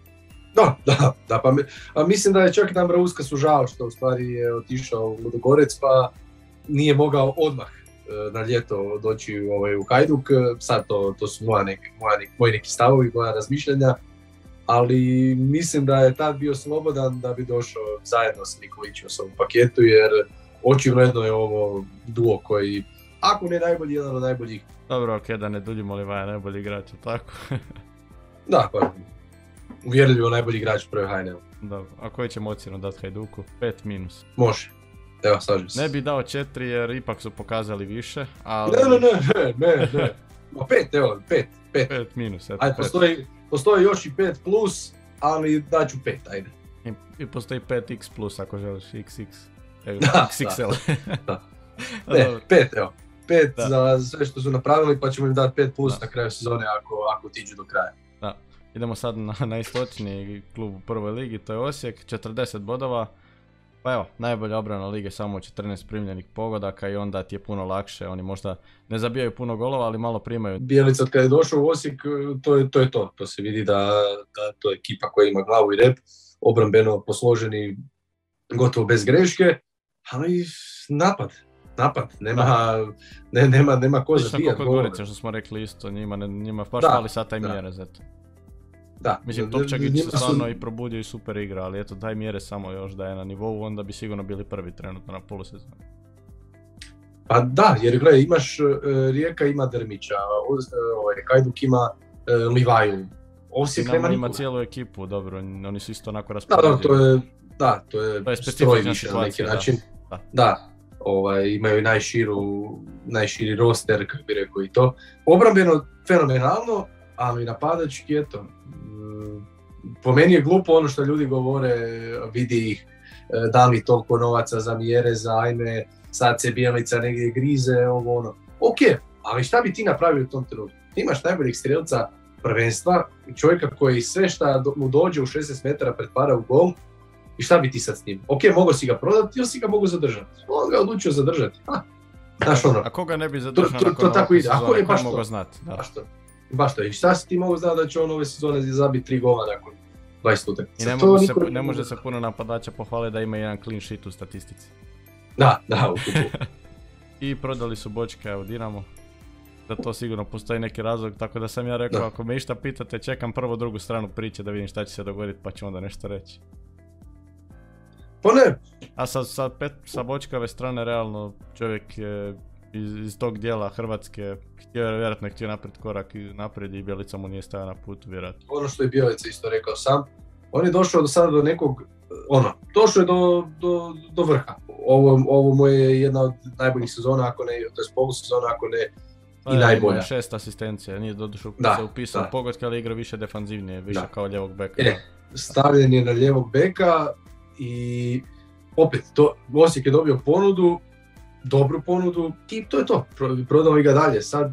Da, pa mislim da je čak Dambrauskasu žao što u stvari je otišao u Ludogorec, pa nije mogao odmah na ljeto doći u Hajduk. Sad to su moji neki stavovi, moja razmišljanja, ali mislim da je tad bio slobodan da bi došao zajedno s Nikolićiusom u paketu, jer očigledno je ovo duo koji, ako ne najbolji, jedan od najboljih. Dobro, ok, da ne duljimo Livaja najbolji igrač, tako? Da, pa uvjerljivo najbolji igrač prve HNL. Dobro, a koji ćemo ocjenu dati Hajduku? 5-. Može, evo slažem se. Ne bi dao 4 jer ipak su pokazali više, ali... Ne. No 5, 5-, ajde, postoji još i 5+, ali daću 5, ajde. I postoji 5x+, ako želiš XX. XXL. Da. Ne, 5, evo. 5 za sve što su napravili, pa ćemo im dati 5+ na kraju sezone ako tiđu do kraja. Da. Idemo sad na najistočniji klub u prvoj ligi, to je Osijek, 40 bodova. Pa evo, najbolja obrana lige, samo 14 primljenih pogodaka i onda ti je puno lakše. Oni možda ne zabijaju puno golova, ali malo primaju. Bjelica kad je došao u Osijek, to je to. To se vidi da to je ekipa koja ima glavu i rep, obrambeno posloženi gotovo bez greške, ali napad. Nema ko zabijati golove. Gorica, što smo rekli isto, njima baš fali sad taj mjere za to. Da. Mislim, Topčagić se stvarno i probudio i super igra, ali eto, taj mjere samo još da je na nivou, onda bi sigurno bili prvi trenutno na polusezonu. Pa da, jer gledaj, imaš Rijeka ima Drmića, Hajduk ima Livaju, Osijek nema nikoga. Ima cijelu ekipu, dobro, oni su isto onako raspoređeni. To je stroj više na neki način. Da. Imaju najširi roster, kako bi rekao i to. Obrambeno fenomenalno, ali napadački, eto, po meni je glupo ono što ljudi govore, vidi ih, da li toliko novaca za mjere, za ajme, sad se Bjelica negdje grize, Ok, ali šta bi ti napravio u tom trenutku? Ti imaš najboljeg strelca prvenstva, čovjeka koji sve šta mu dođe u 16 metara pretvara u gol, i šta bi ti sad s njim? Ok, mogo si ga prodati ili si ga mogu zadržati? On ga odlučio zadržati. Znaš ono. A koga ne bi zadržao to tako ide. Ako je baš to. Znati, da. Baš to. I šta si ti mogu znati da će on ove sezone zabiti 3 gola nakon 20 utakmica? I ne može se puno napadača pohvaliti da ima jedan clean sheet u statistici. Da, u kupu. I prodali su Bočka u Dinamo. Da to sigurno postoji neki razlog, tako da sam ja rekao, ako me išta pitate, čekam prvo drugu stranu priče da vidim šta će se dogoditi, pa ću onda nešto reći. Pa ne. A sa Bočkove strane, realno, čovjek je iz tog dijela Hrvatske vjerojatno je htio napraviti korak naprijed i Bjelica mu nije stajao na putu, vjerojatno. Ono što je Bjelica isto rekao sam, on je došao do sada do nekog, došao je do vrha. Ovo mu je jedna od najboljih sezona, ako ne, to je polusezona, ako ne i najbolja. 6 asistencija, nije dodušao se upisao pogodke, ali igra više defanzivnije, više kao ljevog beka. Stavljen je na ljevog beka i opet, Osijek je dobio ponudu, dobru ponudu i to je to, prodali ga dalje. Sad,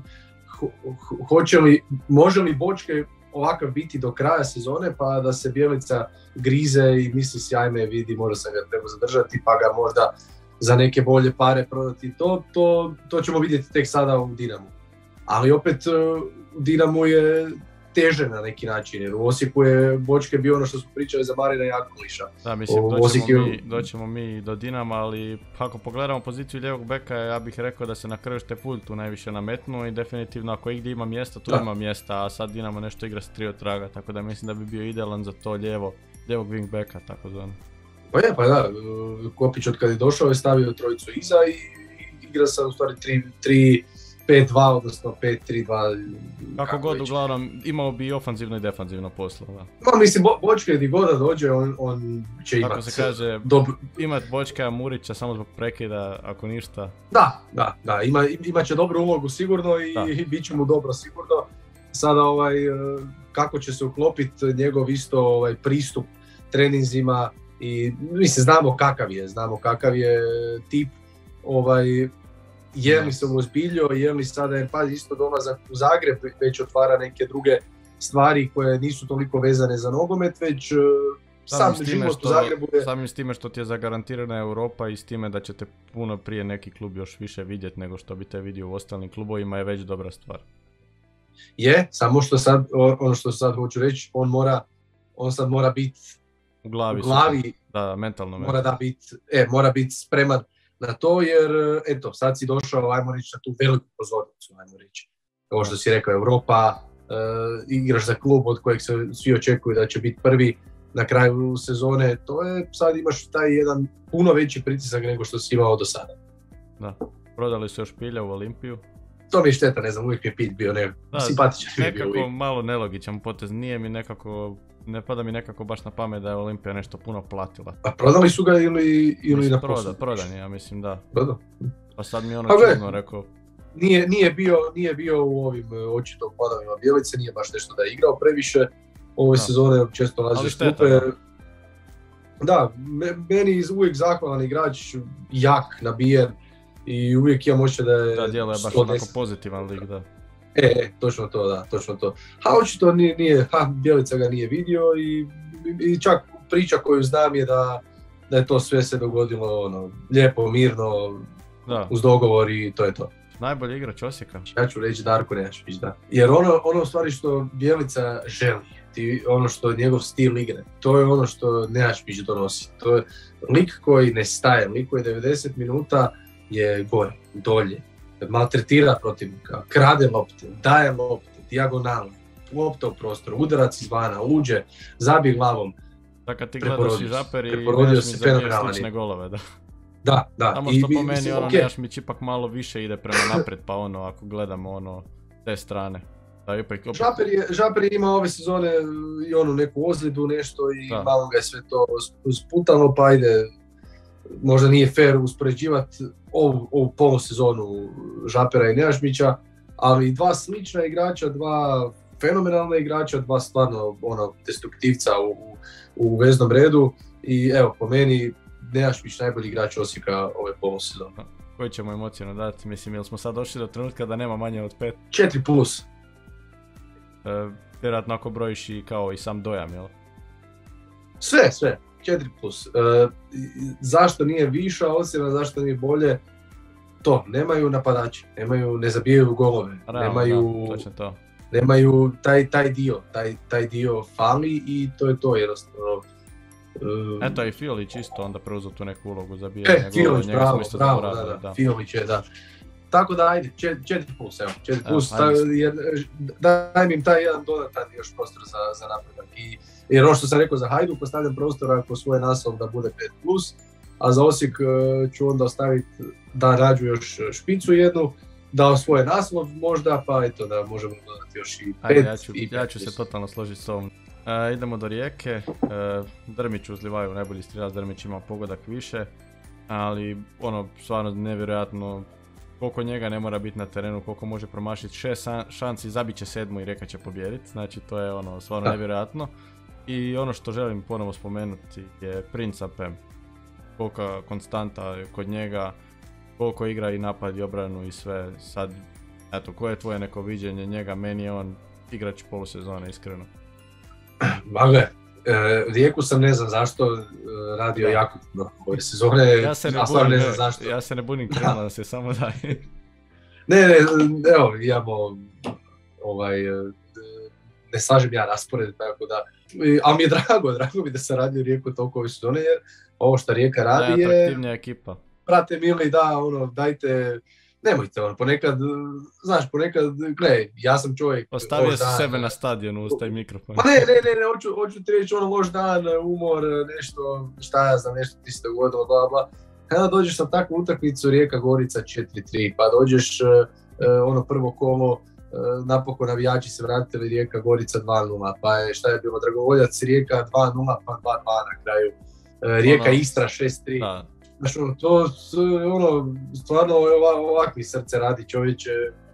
može li Bočke ovakav biti do kraja sezone, pa da se Bjelica grize i misli si ajme vidi, možda sam ga treba zadržati, pa ga možda za neke bolje pare prodati. To ćemo vidjeti tek sada u Dinamu. Ali opet u Dinamu je teže na neki način, jer u Osijeku je Bočke bio ono što smo pričali za Marina Jankulića. Da, mislim, doćemo mi do Dinama, ali ako pogledamo poziciju ljevog beka, ja bih rekao da se na kraju Štefulj tu najviše nametnuo i definitivno ako igdje ima mjesta, tu ima mjesta, a sad Dinamo nešto igra s trio traga, tako da mislim da bi bio idealan za to ljevog wing beka, tako zvano. Pa da, Kopić od kad je došao je stavio trojicu iza i igra sa u stvari 3-5-2, odnosno 5-3-2. Kako god, uglavnom, imao bi i ofanzivno i defanzivno posla, da. Ma mislim, Bočka gdje god da dođe, on će imati... Kako se kaže, imat Bočka, Murića samo zbog prekida, ako ništa. Da, imat će dobru ulogu sigurno i bit će mu dobro sigurno. Sada kako će se uklopiti njegov isto pristup treninzima i mislim, znamo kakav je tip, je li se ozbiljio, je li sada, jer pa isto dolazak u Zagreb već otvara neke druge stvari koje nisu toliko vezane za nogomet, već sam život u Zagrebu je... Samim s time što ti je zagarantirana Europa i s time da ćete puno prije neki klub još više vidjeti nego što bi te vidio u ostalim klubovima je već dobra stvar. Je, samo što sad, ono što sad hoću reći, on sad mora biti u glavi da, mentalno. Mora biti spreman na to, jer eto, sad si došao, ajmo reći, na tu veliku pozornicu, ajmo reći. Kao što si rekao, Europa, igraš za klub od kojeg se svi očekuju da će biti prvi na kraju sezone, to je, sad imaš taj jedan puno veći pritisak nego što si imao do sada. Da, prodali su još Pilja u Olimpiju. To mi je šteta, ne znam, uvijek mi je Pilj bio simpatičan. Nekako malo nelogičan potez, ne pada mi nekako baš na pamet da je Olimpija nešto puno platila. A prodali su ga ili na poslu? Prodan je, ja mislim da. Prodao. Pa sad mi ono čudno rekao. Nije bio u ovim očito padovima Bjelice, nije baš nešto da je igrao previše. Ove sezone često lazi iz klupe. Da, meni uvijek zahvalan igrač, jak, nabijen i uvijek imam oče da je... Da, djeluje baš onako pozitivan lik, da. Točno to. A očito nije, Bjelica ga nije vidio i čak priča koju znam je da je to sve se dogodilo lijepo, mirno, uz dogovor i to je to. Najbolji igrač Osijeka? Ja ću reći Darko Nejašpić, da. Jer ono stvari što Bjelica želi, ono što je njegov stil igre, to je ono što Nejašpić donosi. To je lik koji ne staje, lik koji 90 minuta je gore, dolje. Maltretira protivnika, krade lopte, daje lopte, dijagonalno, lopta u prostoru, udarac izvana, uđe, zabije glavom. Da, kad ti gledaš i Žaper i Nejašmić zabije slične golove, da. Da. Samo što po meni Nejašmić ipak malo više ide prema naprijed, pa ako gledamo te strane. Žaper je imao ove sezone i neku ozljedu nešto i malo ga je sve to sputalo, pa ajde, možda nije fair uspoređivati ovu polusezonu Žapera i Nejašmića, ali dva slična igrača, dva fenomenalna igrača, dva stvarno destruktivca u veznom redu i evo, po meni Nejašmić najbolji igrač Osijeka ove polusezone. Koji ćemo emociju dati? Mislim, jel smo sad došli do trenutka da nema manje od 5? 4+. Vjerojatno ako brojiš i kao i sam dojam, jel? Sve. 4+. Zašto nije viša ocjena, zašto nije bolje? To, nemaju napadači, ne zabijaju golove, nemaju taj dio fali i to je to jednostavno. Eto i Fiolić isto onda preuzeo tu neku ulogu za bijanje. Fiolić, bravo, da. Fiolić je, da. Tako da ajde, 4+, evo, 4+, daj mi im taj jedan dodatan još prostor za napredak. Jer ono što sam rekao za Hajduk, postavljam prostor ako svoj naslov da bude 5+, a za Osijek ću onda ostaviti da nađu još špicu jednu, da osvoje naslov možda, pa eto da možemo dodati još i 5. Ja ću se totalno složiti s ovom. Idemo do Rijeke, Drmić uzlivaju najbolji strelac, Drmić ima pogodak više, ali ono stvarno nevjerojatno koliko njega ne mora biti na terenu, koliko može promašiti 6 šanci, zabit će 7 i Rijeka će pobijediti, znači to je ono stvarno nevjerojatno. I ono što želim ponovo spomenuti je Prince Apem, kolika konstanta je kod njega, koliko igra i napad i obranu i sve. Sad, eto, koje je tvoje neko viđenje njega? Meni je on igrač polusezone, iskreno. Magle, Rijeku sam ne znam zašto radio jako puno ove sezone, ja se ne bunim, krenuo da se samo daje. Ne, evo, imamo ne slažem ja raspored, tako da, ali mi je drago mi da se radi Rijeku toliko ove sezone, jer ovo što Rijeka radi je... Najatraktivnija ekipa. Brate mili, da, dajte, nemojte, ponekad, gledaj, ja sam čovjek... Ostavio si sebe na stadionu uz taj mikrofon. Pa ne, hoću ti reći, loš dan, umor, nešto, šta ja znam, nešto ti se dogodilo, bla, bla. Kada dođeš na takvu utakmicu Rijeka Gorica 4-3, pa dođeš prvo kolo, napokon navijači se vratili Rijeka Gorica 2-0, pa je šta je bilo, Dragovoljac Rijeka 2-0, pa 2-2 na kraju, Rijeka Istra 6-3. Znaš, to stvarno ovakvi srce radi čovječe,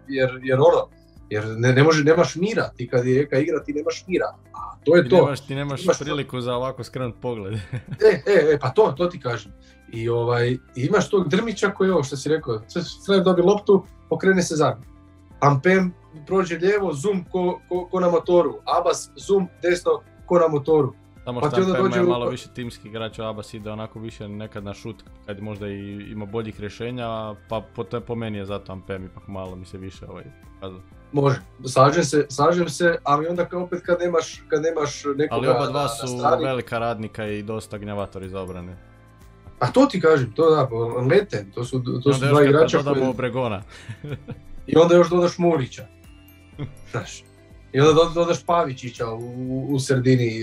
jer ne može, nemaš mira, ti kad je Rijeka igra ti nemaš mira, a to je to. Ti nemaš priliku za ovako skrenut pogled. Pa to ti kažem. I imaš tog Drmića koji je ovo što si rekao, sve dobije loptu, pokrene se zadnji. Ampem prođe lijevo, zoom ko na motoru, Abbas zoom desno ko na motoru. Samo što Ampem je malo više timski igrač, Abbas ide onako više nekad na šut kad možda i ima boljih rješenja, pa po meni je zato Ampem ipak malo mi se više pokazao. Može, slažem se, ali onda opet kad nemaš nekoga ali oba dva na su strani... velika radnika i dosta gnjavatori za obrane. A to ti kažem, to da, Leten, to su dva igrača koji... dodamo Obregona. I onda još dodaš Murića. Znaš. I onda dodaš Pavičića u sredini.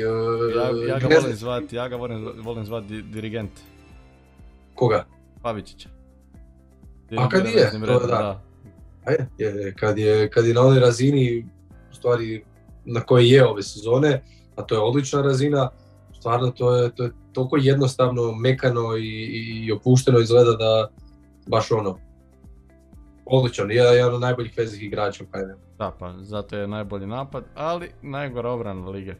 Ja ga volim zvati dirigent. Koga? Pavičića. A kad je, to da. Kad je na onoj razini, u stvari, na kojoj je ove sezone, a to je odlična razina, stvarno to je toliko jednostavno, mekano i opušteno izgleda da baš odličan, jedan od najboljih veznih igrača u HNL. Da, pa zato je najbolji napad, ali najgora obrana lige.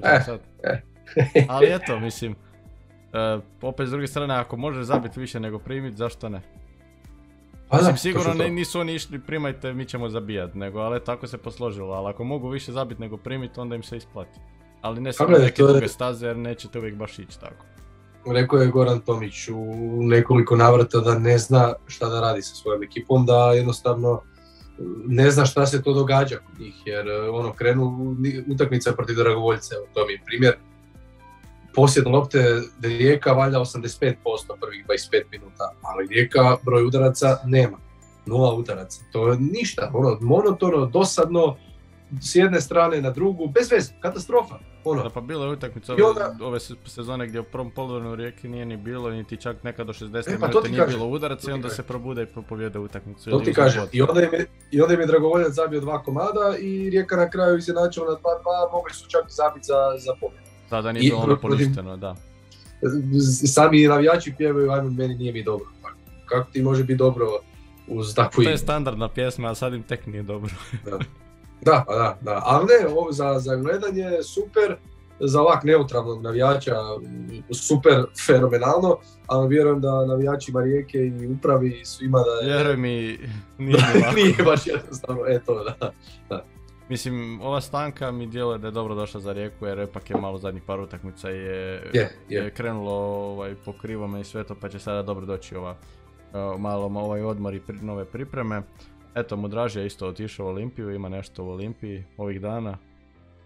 Ali eto, mislim, opet s druge strane, ako možeš zabiti više nego primiti, zašto ne? Mislim, sigurno nisu oni išli primajte, mi ćemo zabijati, ali tako se posložilo, ali ako mogu više zabiti nego primiti, onda im se isplati. Ali ne samo neke druge staze, jer nećete uvijek baš ići tako. Rekao je Goran Tomić u nekoliko navrata da ne zna šta da radi sa svojom ekipom, da jednostavno ne zna šta se to događa kod njih, jer krenu utakmica protiv Dragovoljca, to mi je primjer. Posjed lopte Rijeka valja 85% prvih 25 minuta, ali Rijeka broj udaraca nema, 0 udaraca, to je ništa, monotono, dosadno, s jedne strane na drugu, bez veze, katastrofa. Da, pa bila je utakmica ove sezone gdje u prvom poluvremenu Rijeki nije ni bilo, niti čak nekad do 60 minuta nije bilo udaraca i onda se probude i pobjede utakmicu. To ti kažem, i onda im je Dragovoljac zabio 2 komada i Rijeka na kraju izjednačila na 2-2, mogli su čak zabiti za pobjedu. Da, nije bilo ono poništeno, da. Sami navijači pjevaju, ajme, meni nije mi dobro. Kako ti može biti dobro uz takvu igru? To je standardna pjesma, a sad im tek nije dobro. Da, ali ne, ovo za gledanje super, za ovak neutralnog navijača super, fenomenalno, ali vjerujem da navijačima Rijeke i upravi svima da je... Vjeruj mi, nije mi lako. Nije baš jednostavno, to da. Mislim, ova stanka mi djeluje da je dobro došla za Rijeku, jer ipak je malo zadnjih par utakmica je krenulo po krivome i sve to, pa će sada dobro doći malo odmor i nove pripreme. Eto, Mudraž je isto otišao u Olimpiju, ima nešto u Olimpiji ovih dana.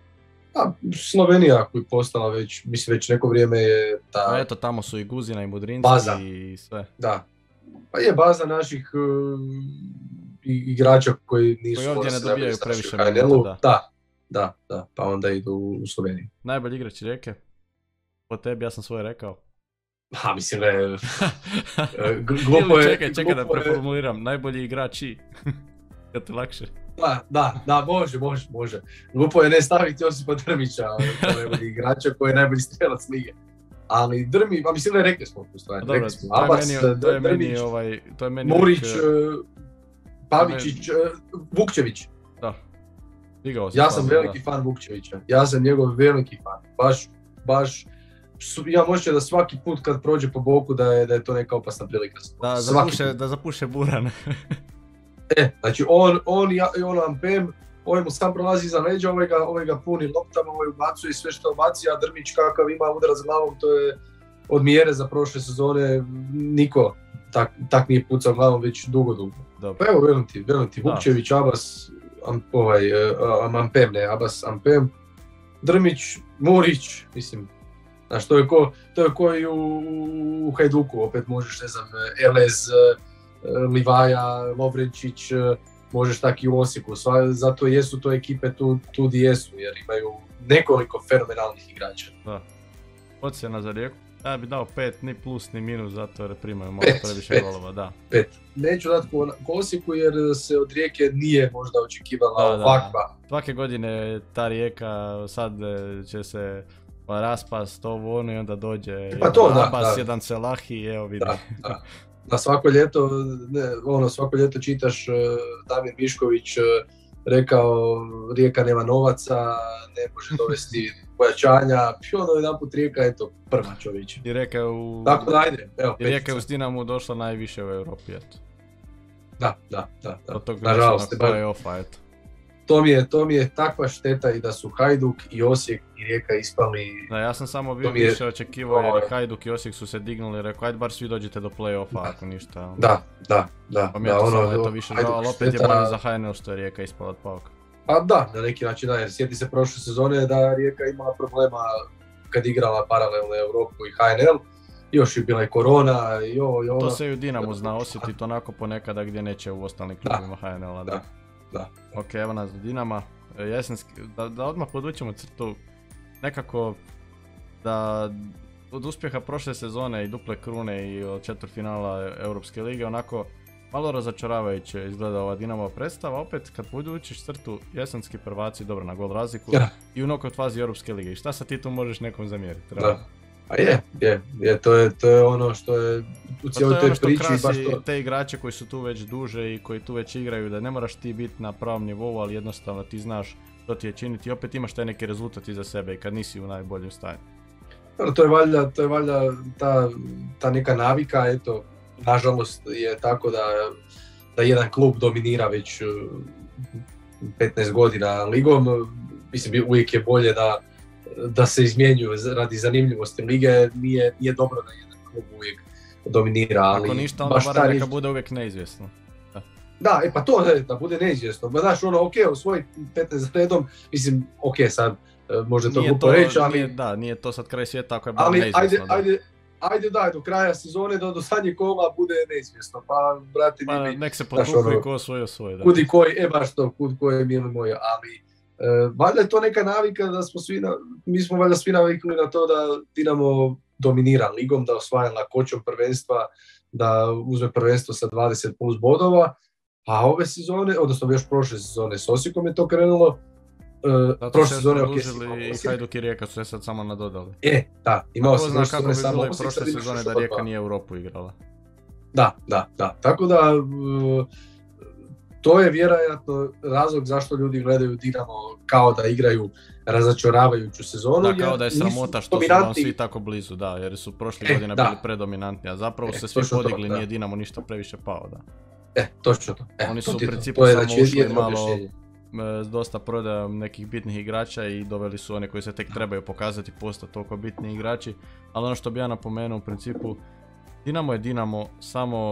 A Slovenija koja je postala već, mislim već neko vrijeme je ta... A eto, tamo su i Guzina i Mudrinski baza. I sve. Da. Pa je baza naših igrača koji nisu... Koji ovdje ne dobijaju previše minuta, da. Pa onda idu u Sloveniju. Najbolji igrač Rijeke? Po tebi, ja sam svoje rekao. Ha, mislim da je... Glupo je... Čekaj da preformuliram. Najbolji igrači. Kad te lakše. Da, može. Glupo je ne staviti Josipa Drmića, najbolji igrača koji je najbolji strelac lige. Ali Drmi, pa mislim da je rekli smo tu stvari. Dobro, to je meni Murić, Pavičić, Vukčević. Da. Ja sam veliki fan Vukčevića. Ja sam njegov veliki fan. Baš ja možete da svaki put kad prođe po boku da je to neka opasna prilika. Da zapuše buran. Znači on Ampem, ovaj mu sam prolazi iza leđa, ovaj ga puni loptama, ovaj ubacuje sve što baci, a Drmić kakav ima udarac glavom, to je od mjere za prošle sezone, niko tak nije pucao glavom već dugo. Pa evo, velim ti, Vukčević, Abbas, Ampem, Drmić, Murić, mislim, znaš, to je ko i u Hajduku, opet možeš, ne znam, Elez, Livaja, Lovrenčić, možeš tako i u Osijeku, zato jesu to ekipe tu di jesu, jer imaju nekoliko fenomenalnih igrača. Da. Ocjena za Rijeku? Ja bi dao 5, ni plus ni minus, zato jer primaju malo previše golova, da. 5. Neću dati ko Osijeku jer se od Rijeke nije možda očekivala ovakva. Svake godine ta Rijeka sad će se raspast ovo ono i onda dođe Abbas, jedan Selahi, evo vidi. Da. Na svako ljeto čitaš Damir Mišković rekao Rijeka nema novaca, ne može dovesti pojačanja, i onda jedanput Rijeka eto prva čovječ. I Rijeka je u... Tako da ajde, evo. I Rijeka je u Dinamu došla najviše u Europi, eto. Da. Od tog nažalost, play-offa, eto. To mi je takva šteta i da su Hajduk i Osijek i Rijeka ispali... Da, ja sam samo više očekivao jer Hajduk i Osijek su se dignuli i rekao ajde bar svi dođete do play-offa ako ništa. Da. Pa mi je to samo eto više žao, ali opet je bolje za HNL što je Rijeka ispala od pauka. Pa da, na neki način da, jer sjeti se prošle sezone da Rijeka imala problema kad igrala paralelno Europu i HNL. Još je bila i korona i ovo i ono. To se i u Dinamu zna osjetiti onako ponekada gdje neće u ostalim klubima HNL-a. Da. Ok, evo nas do Dinama. Jesenski, da odmah podvučemo crtu. Nekako da od uspjeha prošle sezone i duple krune i od četvrtfinala Europske lige onako malo razočaravajuće izgleda ova Dinamova predstava. Opet kad podvučeš crtu jesenski prvaci dobro na gol razliku i u knockout fazi Europske lige. I šta sad ti tu možeš nekom zamjeriti? Pa to je ono što je u cijeloj toj priči. To je ono što krasi te igrače koji su tu već duže i koji tu već igraju, da ne moraš ti biti na pravom nivou, ali jednostavno ti znaš što ti je činiti i opet imaš taj neki rezultat iza sebe i kad nisi u najboljem stanju. To je valjda ta neka navika, eto, nažalost je tako da jedan klub dominira već 15 godina ligom, mislim uvijek je bolje da se izmjenjuju radi zanimljivosti lige, nije dobro da jedan klub uvijek dominira, ali... Ako ništa, onda barem neka bude uvijek neizvjesno. Da, pa to da bude neizvjesno, znaš ok, u svoj 15 redom, mislim, ok sad, možda to glupo reći, ali... Nije to sad kraj svijeta ako je bar neizvjesno. Ajde do kraja sezone, do zadnjeg kola bude neizvjesno, pa brate mi... Nek se potuku i ko osvojio svoje, da. Kudi koji, baš to, kud koji mili moji, ali... valjda je to neka navika da mi smo valjda svi navikli na to da Dinamo dominira ligom, da osvaja lakoćom prvenstva, da uzme prvenstvo sa 20 plus bodova, a ove sezone, odnosno još prošle sezone s Osijekom je to krenulo. Prošle sezone i Hajduk i Rijeka su se sad samo nadodali. Da, imao se prošle sezone samo Osijek. Prošle sezone da Rijeka nije Europu igrala. Da, tako da to je vjerojatno razlog zašto ljudi gledaju Dinamo kao da igraju razočaravajuću sezonu. Da, kao da je sramota što su nam svi tako blizu, da, jer su prošle godine bili predominantni, a zapravo se svi podigli, nije Dinamo ništa previše pao, da. Točno to. Oni su u principu samo ušli malo dosta prodaja nekih bitnih igrača i doveli su one koji se tek trebaju pokazati postati toliko bitni igrači, ali ono što bi ja napomenuo u principu, Dinamo je Dinamo samo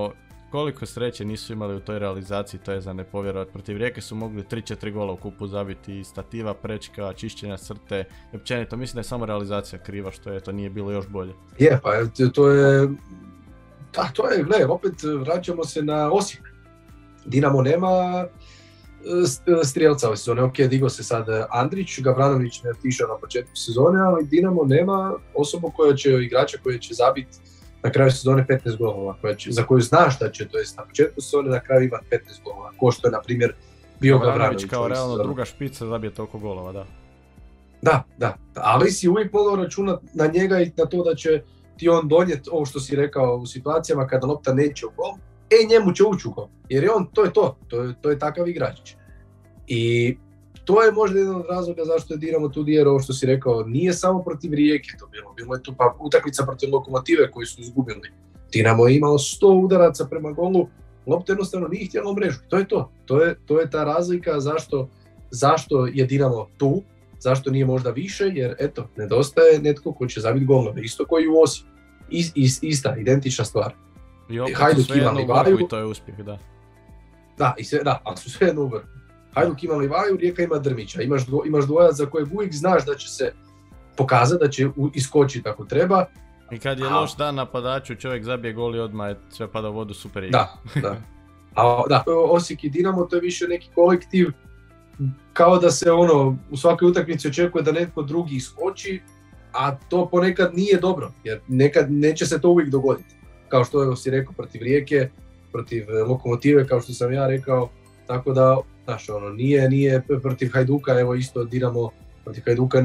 koliko sreće nisu imali u toj realizaciji, to je za ne povjerovat. Protiv Rijeke su mogli 3-4 gola u kupu zabiti, stativa, prečka, čišćenja crte, i općenito mislim da je samo realizacija kriva što je to nije bilo još bolje. Je, pa to je, gle, opet vraćamo se na Osijek. Dinamo nema strijelca ove sezone, ok, digo se sad Andrić, Gavranović ne otišao na početku sezone, ali Dinamo nema osobu igrača koji će zabiti na kraju sezone 15 golova, za koju znaš da će, to jest na početku sezone na kraju imati 15 golova, ko što je na primjer bio Gavranović. Kao realno druga špica zabije toliko golova, da. Da, ali si uvijek mogao računati na njega i na to da će ti on donijeti ovo što si rekao u situacijama kada lopta neće u gol, njemu će ući u gol, jer je on, to je takav igrač. I to je možda jedan od razloga zašto je Dinamo tu jer ovo što si rekao, nije samo protiv Rijeke to bilo je tu pa utakmica protiv Lokomotive koju su izgubili. Dinamo je imao 100 udaraca prema golu, lopta jednostavno nije htjela u mrežu. To je ta razlika zašto je Dinamo tu, zašto nije možda više, jer eto, nedostaje netko ko će zabiti golove, isto koji u Osijeku. Ista, identična stvar. I opet su sve jedno u vrhu i to je uspjeh, da. Da, ali su sve jedno u vrhu. Hajduk ima Livaju, Rijeka ima Drmića. Imaš dvojac za kojeg uvijek znaš da će se pokazati, da će iskočiti kako treba. I kad je loš dan napadaču, čovjek zabije gol i odmah sve pada u vodu, super igra. Da. Osijek i Dinamo to je više neki kolektiv, kao da se u svakoj utakmici očekuje da netko drugi iskoči, a to ponekad nije dobro, jer nekad neće se to uvijek dogoditi. Kao što si rekao protiv Rijeke, protiv Lokomotive, kao što sam ja rekao, tako da, nije protiv Hajduka, evo isto Dinamo protiv Hajduka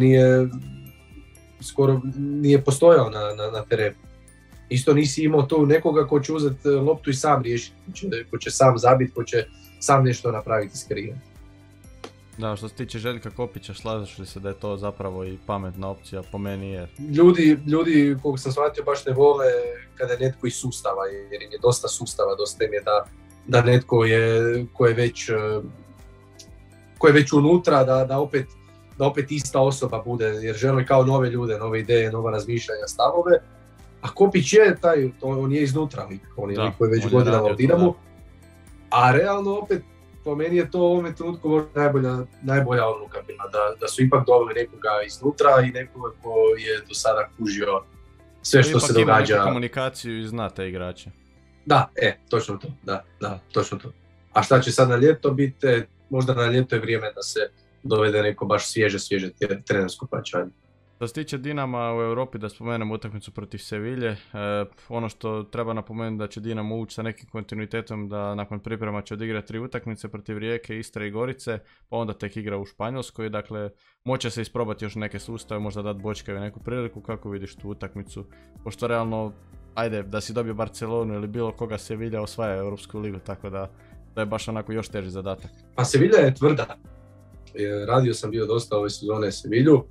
nije postojao na terenu. Isto nisi imao tu nekoga ko će uzeti loptu i sam riješiti, ko će sam zabiti, ko će sam nešto napraviti s karijerom. Da, što se tiče Željka Kopića, slažeš li se da je to zapravo i pametna opcija, po meni je? Ljudi koliko sam shvatio, baš ne vole kada je netko iz sustava, jer im je dosta sustava, dosta im je da netko ko je već unutra, da opet ista osoba bude, jer žele kao nove ljude, nove ideje, nova razmišljanja, stavove. A Kopić je on je iznutra, on je koji već godinama u Dinamu, a realno opet po meni je to u ovom trenutku najbolja odluka bila, da su ipak doveli nekoga iznutra i nekoga ko je do sada kužio sve što se događa. Ipak ima komunikaciju i zna te igrače. Da, točno to, da, točno to. A šta će sad na ljeto biti, možda na ljeto je vrijeme da se dovede neko baš svježe trenersko pojačanje. Što se tiče Dinama u Europi, da spomenemo utakmicu protiv Sevilje, ono što treba napomenuti da će Dinamo ući sa nekim kontinuitetom, da nakon priprema će odigrati 3 utakmice protiv Rijeke, Istre i Gorice, pa onda tek igra u Španjolskoj, dakle moće se isprobati još neke sustave, možda dati Bočkaju neku priliku. Kako vidiš tu utakmicu, pošto realno, ajde, da si dobio Barcelonu ili bilo koga, Sevilja osvaja Europsku ligu, tako da je baš onako još teži zadatak. Pa Sevilja je tvrda, radio sam bio dosta ove sezone Sevilju,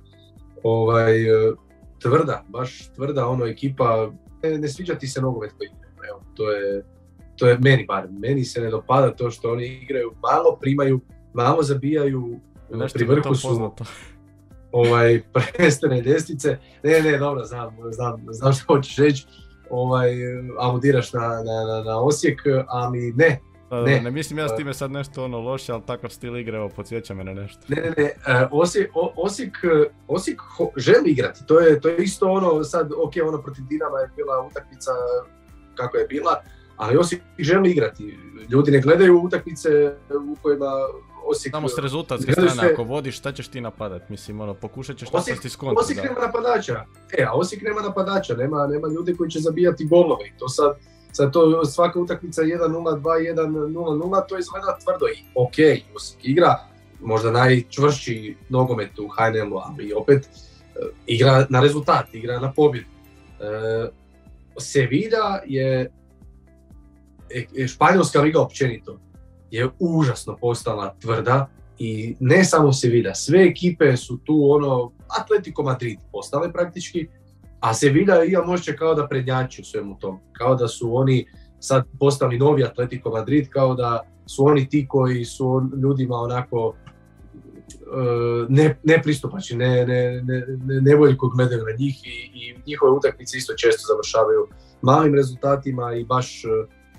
baš tvrda ekipa, ne sviđa ti se nogomet koji igraju, evo, to je meni se ne dopada to što oni igraju, malo primaju, malo zabijaju, pri vrhu su prvenstvene ljestvice, ne, dobro, znam što hoćeš reći, aludiraš na Osijek, ali ne. Ne mislim ja s time sad nešto loše, ali takav stil igre, evo, podsjeća me na nešto. Ne, Osijek želi igrati, to je isto sad, protiv Dinama je bila utakmica kako je bila, ali Osijek želi igrati. Ljudi ne gledaju utakmice u kojima Osijek... Samo s rezultatske strane, ako vodiš, šta ćeš ti napadat? Mislim, pokušat ćeš napasti s kontra. Osijek nema napadača, a Osijek nema napadača, nema ljudi koji će zabijati golove. To sad to svaka utakmica 1-0, 2-1, 0-0, to izgleda tvrdo i Osijek igra možda najčvršći nogomet u HNL-u, ali opet igra na rezultat, igra na pobjedu. Sevilla je, španjolska liga općenito, je užasno postala tvrda i ne samo Sevilla, sve ekipe su tu Atletico Madrid postale praktički, a Sevilla ima mošće kao da prednjači u svemu tom, kao da su oni sad postali novi Atletico Madrid, kao da su oni ti koji su ljudima onako nepristupačni, nevoljko gledaju na njih i njihove utakmice isto često završavaju malim rezultatima i baš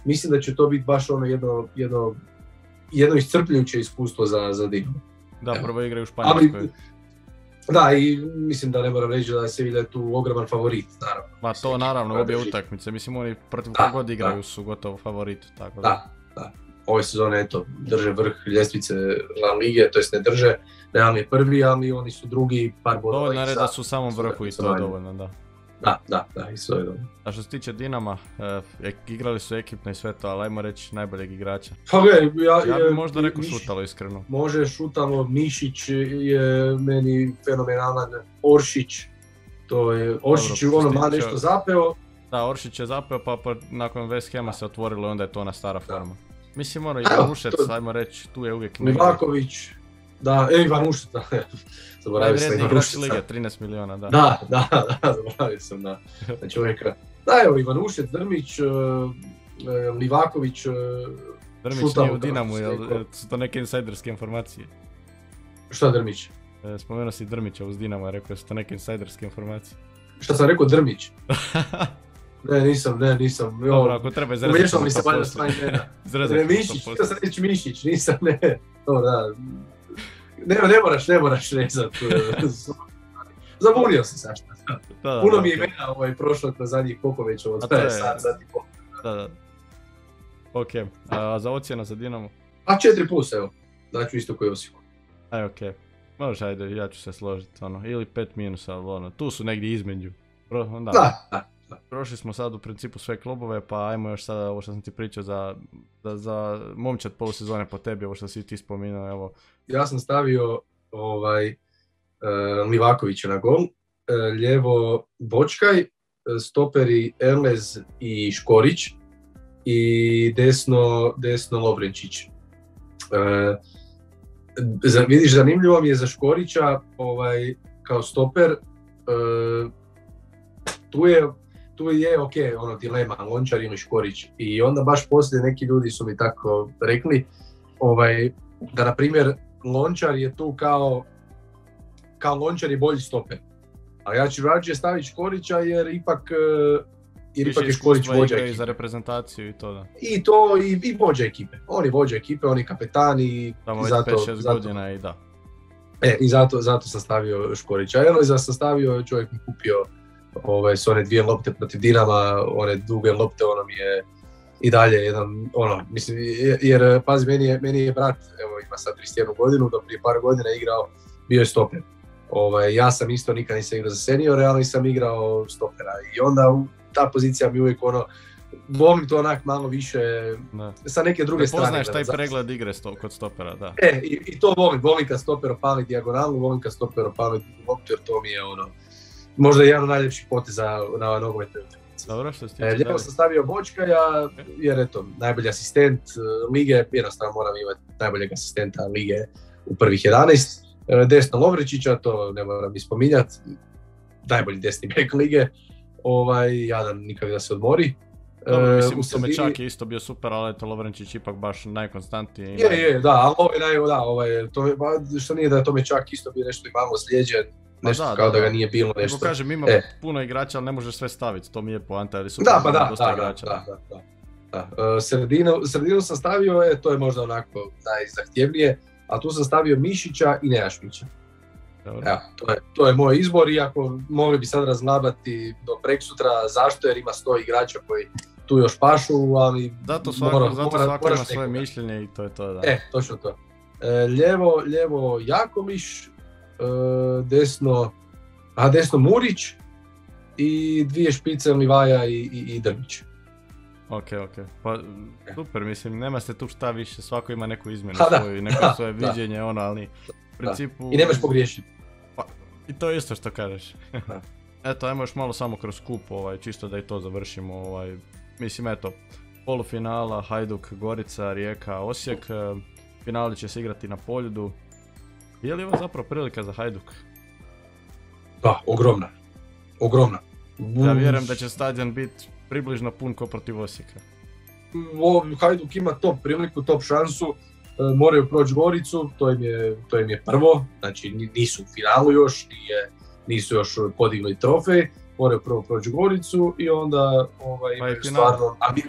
mislim da će to biti baš ono jedno iscrpljujuće iskustvo za Dinamo. Da, prvo igraju u Španjolskoj. Da, i mislim da ne moram reći da je Sevilla tu ogroman favorit, naravno. Ma to naravno, obje utakmice, mislim oni protiv kogod igraju su gotovo favoriti, tako da. Da. Ove sezone, eto, drže vrh ljestvice La Lige, to jest ne drže, Real je prvi, ali oni su drugi, par bodova. Dovoljno je da su u samom vrhu i to je dovoljno, da. Da, i sve je dobro. A što se tiče Dinama, igrali su ekipno i sve to, ali ajmo reći najboljeg igrača. Pa gledaj, ja bi možda rekao Šutalo, iskreno. Može Šutalo, Mišić je meni fenomenalan, Oršić, to je, Oršić je ono malo nešto zapeo. Da, Oršić je zapeo, pa nakon West Hama se otvorilo i onda je to ona stara forma. Mislim, ono, Ivan Ušec, ajmo reći, tu je uvijek negdje. Livaković, da, Ivan Ušec, da, zaboravio sam Ivan Ušec. Lige, 13 miliona, da. Da, zaboravio sam na čovjeka. Da, evo, Ivan Ušec, Drmić, Livaković, Drmić Šutalo, nije u Dinamu, su to neke insajderske informacije? Šta Drmić? Spomenuo si Drmića uz Dinamo, rekao su to neke insajderske informacije. Šta sam rekao, Drmić? Ne, nisam. Dobro, ako treba izrezati. Umješao mi se valjda sva imena. Mišić, htio sam reći Mišić, nisam, ne. Dobro, da. Ne moraš rezat. Zabunio sam se šta. Puno mi je imena prošlo kroz zadnjih koliko već ovo, sat i pol. Da. Ok, a za ocjena za Dinamo? A 4+, evo. Daću isto koji Osijeku. Aj, ok. Možeš, ajde, ja ću se složiti, ono, ili 5-, ali ono, tu su negdje između. Da. Prošli smo sad u principu sve klubove, pa ajmo još sada ovo što sam ti pričao za momčad polusezone po tebi, ovo što si ti spominao, evo. Ja sam stavio Livakovića na gol, lijevo Bočkaj, stoperi Erlez i Škorić i desno Lovrenčić. Vidiš, zanimljivo mi je za Škorića kao stoper, tu je ok, ono dilema, Lončar ili Škorić, i onda baš poslije neki ljudi su mi tako rekli da na primjer Lončar je tu kao Lončar je bolji stoper, a ja ću rađe staviti Škorića jer ipak je Škorić vođa ekipe. Za reprezentaciju i to, da. I to, i vođa ekipe, on je vođa ekipe, on je kapetan i zato 5-6 godina i da. I zato sam stavio Škorića, Erleza sam stavio, čovjek mi kupio s one 2 lopte protiv Dinama, one duge lopte, ono mi je i dalje jedan, mislim, jer pazi, meni je brat, evo ima sad 31 godinu, do prije par godina igrao, bio je stoper. Ja sam isto nikad nisam igrao za seniore, ali sam igrao stopera i onda ta pozicija mi uvijek volim to onak malo više sa neke druge strane. Poznaješ taj pregled igre kod stopera, da. I to volim kad stoper opali dijagonalu, volim kad stoper opali loptu, jer to mi je možda jedan od najljepših poteza na nogometnoj utakmici. Dobro, što si tiče. Lijepo sam stavio Bočkaja, jer eto, najbolji asistent lige, jednostavno moram imati najboljeg asistenta lige u prvih 11. Desno Lovrečića, to ne moram ni spominjati, najbolji desni bek lige, jadan nikak da se odmori. Dobro, mislim, u tome čak je isto bio super, ali eto, Lovrenčić ipak baš najkonstantniji. Da, ali što nije da je tome čak isto bio nešto i malo slijeđen, nešto kao da ga nije bilo nešto. Kako kažem, ima puno igrača, ali ne možeš sve staviti, to mi je poanta, jer su dosta igrača. Sredinu sam stavio, to je možda onako najzahtjevnije, a tu sam stavio Mišića i Nejašmića. Evo, to je moj izbor, iako mogli bi sad razglabati do preksutra zašto, jer ima 100 igrača koji tu još pašu, ali zato svako ima svoje mišljenje i to je to, da. Točno to. Lijevo Jaković, desno Murić i 2 špice Livaja i Drmić. Ok, pa super, mislim, nema se tu šta više, svako ima neku izmjenu svoju, neko svoje viđenje, ali u principu... I nemaš pogriješiti. Pa, i to je isto što kažeš. Eto, ajmo još malo samo kroz kup, čisto da i to završimo, mislim, eto, polufinala, Hajduk, Gorica, Rijeka, Osijek, finali će se igrati na Poljudu. Je li ovo zapravo prilika za Hajduk? Da, ogromna. Ja vjerujem da će stadion biti približno pun ko protiv Osijeka. Hajduk ima top priliku, top šansu, moraju proći Goricu, to im je prvo, znači nisu u finalu još, nisu još podigli trofej, moraju prvo proći Goricu i onda imaju stvarno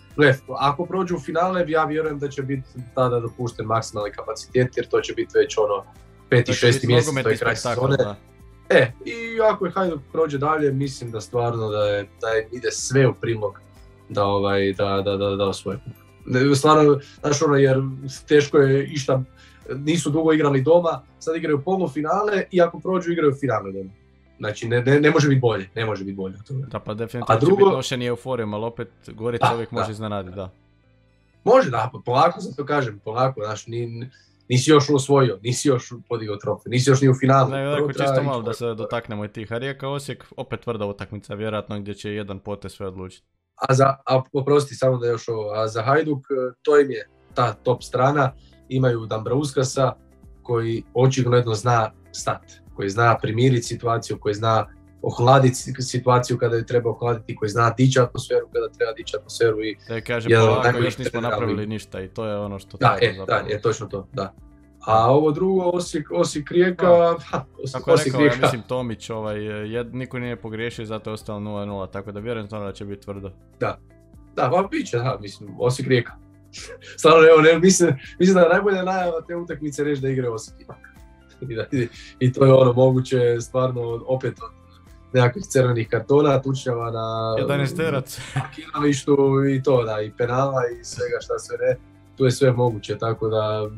ako prođu u finale, ja vjerujem da će biti tada dopušten maksimalni kapacitet, jer to će biti već 5. i 6. mjesec, to je kraj sezone. I ako je Hajduk prođe dalje, mislim da stvarno da ide sve u prilog da osvoje. Stvarno, znaš jer teško je išta, nisu dugo igrali doma, sad igraju polufinale i ako prođu igraju finale doma. Znači, ne može biti bolje, ne može biti bolje od toga. Da, pa definitivno će biti nošenje euforijom, ali opet Gorica uvijek može iznenaditi, da. Može, da, polako sam to kažem, polako, znaš, nisi još osvojio, nisi još podigao trofej, nisi još ni u finalu. Ne, dakle, čisto malo da se dotaknemo i tih. A Rijeka Osijek, opet tvrda utakmica, vjerojatno gdje će jedan potez sve odlučiti. Oprosti, samo da još ovo, a za Hajduk, to im je ta top strana, imaju Dambrauskasa, koji očigledno zna stati, koji zna primiriti situaciju, koji zna ohladiti situaciju kada je treba ohladiti, koji zna dići atmosferu kada treba dići atmosferu. I kažem, polako, još nismo napravili ništa i to je ono što treba zapravo. Da, je točno to, da. A ovo drugo, Osijek Rijeka... Kako je rekao, ja mislim Tomić, niko nije pogriješio i zato je ostalo 0-0, tako da vjerujem stvarno da će biti tvrdo. Da, pa bit će, mislim, Osijek Rijeka. Stvarno, evo, mislim da je najbolja najava te utakmice reći da igre Osijek. I to je moguće stvarno opet od nekakvih crvenih kartona, tučnjava na 11 terac parkiralištu i to, da, i penala i svega šta sve ne, tu je sve moguće, tako da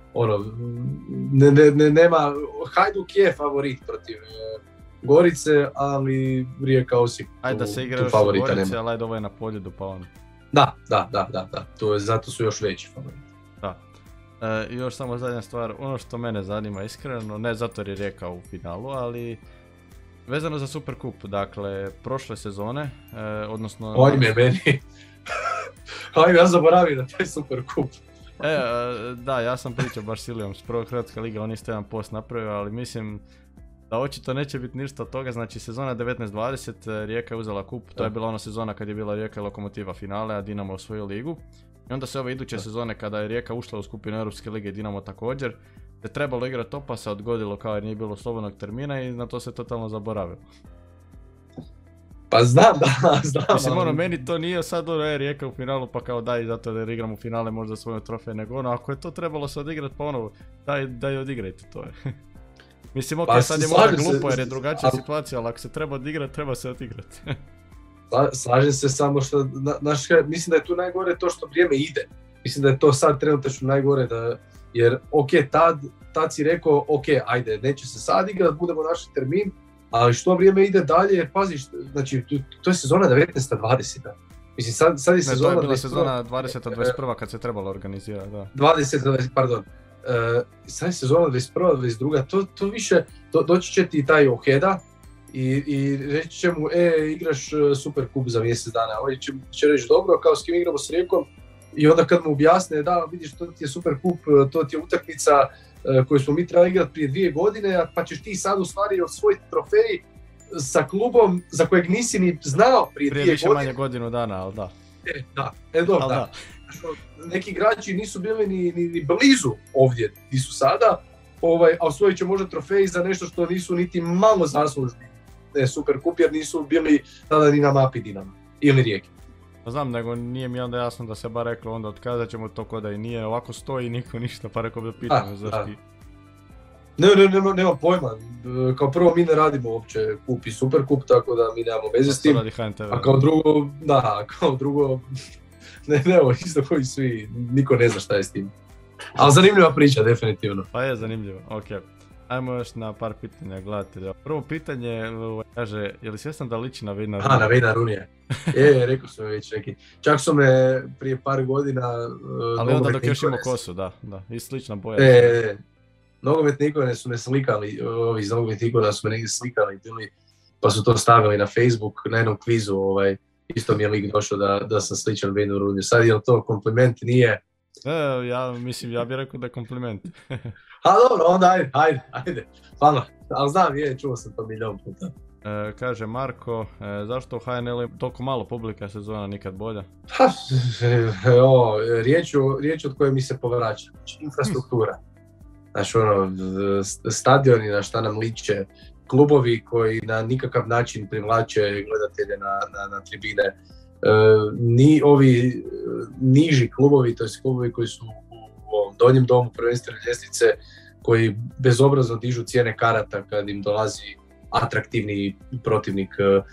nema, Hajduk je favorit protiv Gorice, ali Rijeka Osijek ajde da se igra još u Gorice, ali ajde ovo je na Poljudu pa ono. Da, zato su još veći favoriti. Da. I još samo zadnja stvar, ono što mene zanima iskreno, ne zato jer je Rijeka u finalu, ali vezano za Superkup, dakle, prošle sezone, odnosno... Ajme, meni. Ajme, ja zaboravim na taj Superkup. Da, ja sam pričao baš s Ilijom s prvog Hrvatska liga, on isto jedan post napravio, ali mislim da očito neće biti ništa od toga, znači sezona 19-20, Rijeka je uzela kup, to je bila ona sezona kad je bila Rijeka i Lokomotiva finale, a Dinamo osvojio ligu. I onda se ove iduće sezone kada je Rijeka ušla u skupinu Europske lige, Dinamo također, je trebalo igrati to pa se odgodilo kao jer nije bilo slobodnog termina i na to se totalno zaboravilo. Pa znam. Mislim, meni to nije sad Rijeka u finalu pa kao daj zato da igram u finale možda svoju trofej, nego ako je to trebalo se odigrati pa daj odigrajte to je. Mislim, ok, sad je možda glupo jer je drugačija situacija, ali ako se treba odigrati, treba se odigrati. Slažem se samo što, mislim da je tu najgore to što vrijeme ide. Mislim da je to sad trenutačno najgore, jer ok, tad si rekao, ok, ajde, neće se sad igrati, budemo našli termin, ali što vrijeme ide dalje, pazi, znači, to je sezona 19-20. Mislim, sad je sezona... Ne, to je bila sezona 20-21 kad se trebalo organizirati, da. 20, pardon. Sad je sezona 21-22, to više, doći će ti taj Oheda, i reći će mu, igraš Superkup za mjesec dana, ovaj će reći dobro, kao s kim igramo s Rijekom, i onda kad mu objasne, da vidiš, to ti je Superkup, to ti je utakmica koju smo mi trebali igrati prije 2 godine, pa ćeš ti sad u stvari osvojiti trofej sa klubom za kojeg nisi ni znao prije 2 godine. Prije više manje godinu dana, ali da. Da. Neki igrači nisu bili ni blizu ovdje, di su sada, a osvojit će možda trofej za nešto što nisu niti malo zaslužni. Superkup jer nisu bili tada ni na mapi Dinama ili Rijeke. Znam, nego nije mi onda jasno da se bar reklo onda otkazat ćemo to ko da i nije, ovako stoji niko ništa, pa rekao da pitamo zašto. Nema pojma, kao prvo mi ne radimo uopće kup i Superkup, tako da mi nemamo veze s tim, a kao drugo, ne, isto koji svi, niko ne zna šta je s tim. Ali zanimljiva priča, definitivno. Pa je zanimljivo, ok. Ajmo još na par pitanja gledatelja. Prvo pitanje kaže, je li svjestan da liči na Wayna Rooney? Na Wayna Rooney. Rekao sam već neki. Čak su me prije par godina... Ali onda dok još imao kosu, da. I slična boja. Nogometne ikone su me slikali, ovi iz nogometne ikona su me negdje slikali bili, pa su to stavili na Facebook na jednom kvizu. Isto mi je lik došao da sam sličan Wayne Rooney. Sad je to kompliment, nije... Ja bih rekao da je kompliment. A dobro, onda ajde. Hvala. Ali znam, čuo sam to milion puta. Kaže Marko, zašto u HNL toliko malo publika, sezona nikad bolja? Riječ od koje mi se povraća. Infrastruktura. Znači stadioni na šta nam liče, klubovi koji na nikakav način privlače gledatelje na tribine. Ni ovi niži klubovi, to jest klubovi koji su u ovom donjem domu prvenstvene ljestvice, koji bezobrazno dižu cijene karata kad im dolazi atraktivni protivnik.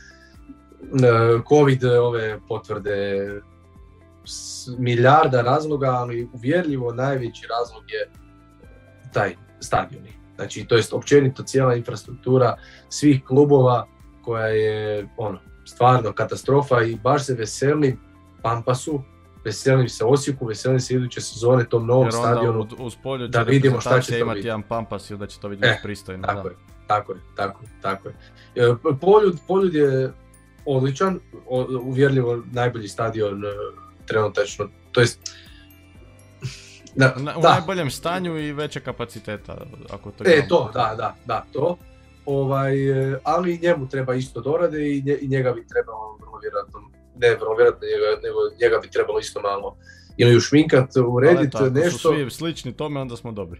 Covid, ove potvrde, milijarda razloga, ali uvjerljivo najveći razlog je taj stadioni. Znači, to jest općenito cijela infrastruktura svih klubova koja je stvarno katastrofa i baš se veselim Pampasu, veselim se Osijeku, veselim se iduće sezone tom novom stadionu, da vidimo šta će to imati biti. Jedan Pampas i da će to biti pristojno. Tako je. Poljud je odličan, uvjerljivo najbolji stadion trenutačno, to jest u najboljem stanju i veće kapaciteta, ako to to. Ali njemu treba isto dorade i njega bi trebalo njega bi trebalo isto malo ili ušminkat, urediti nešto. Ako su svi slični tome, onda smo dobri.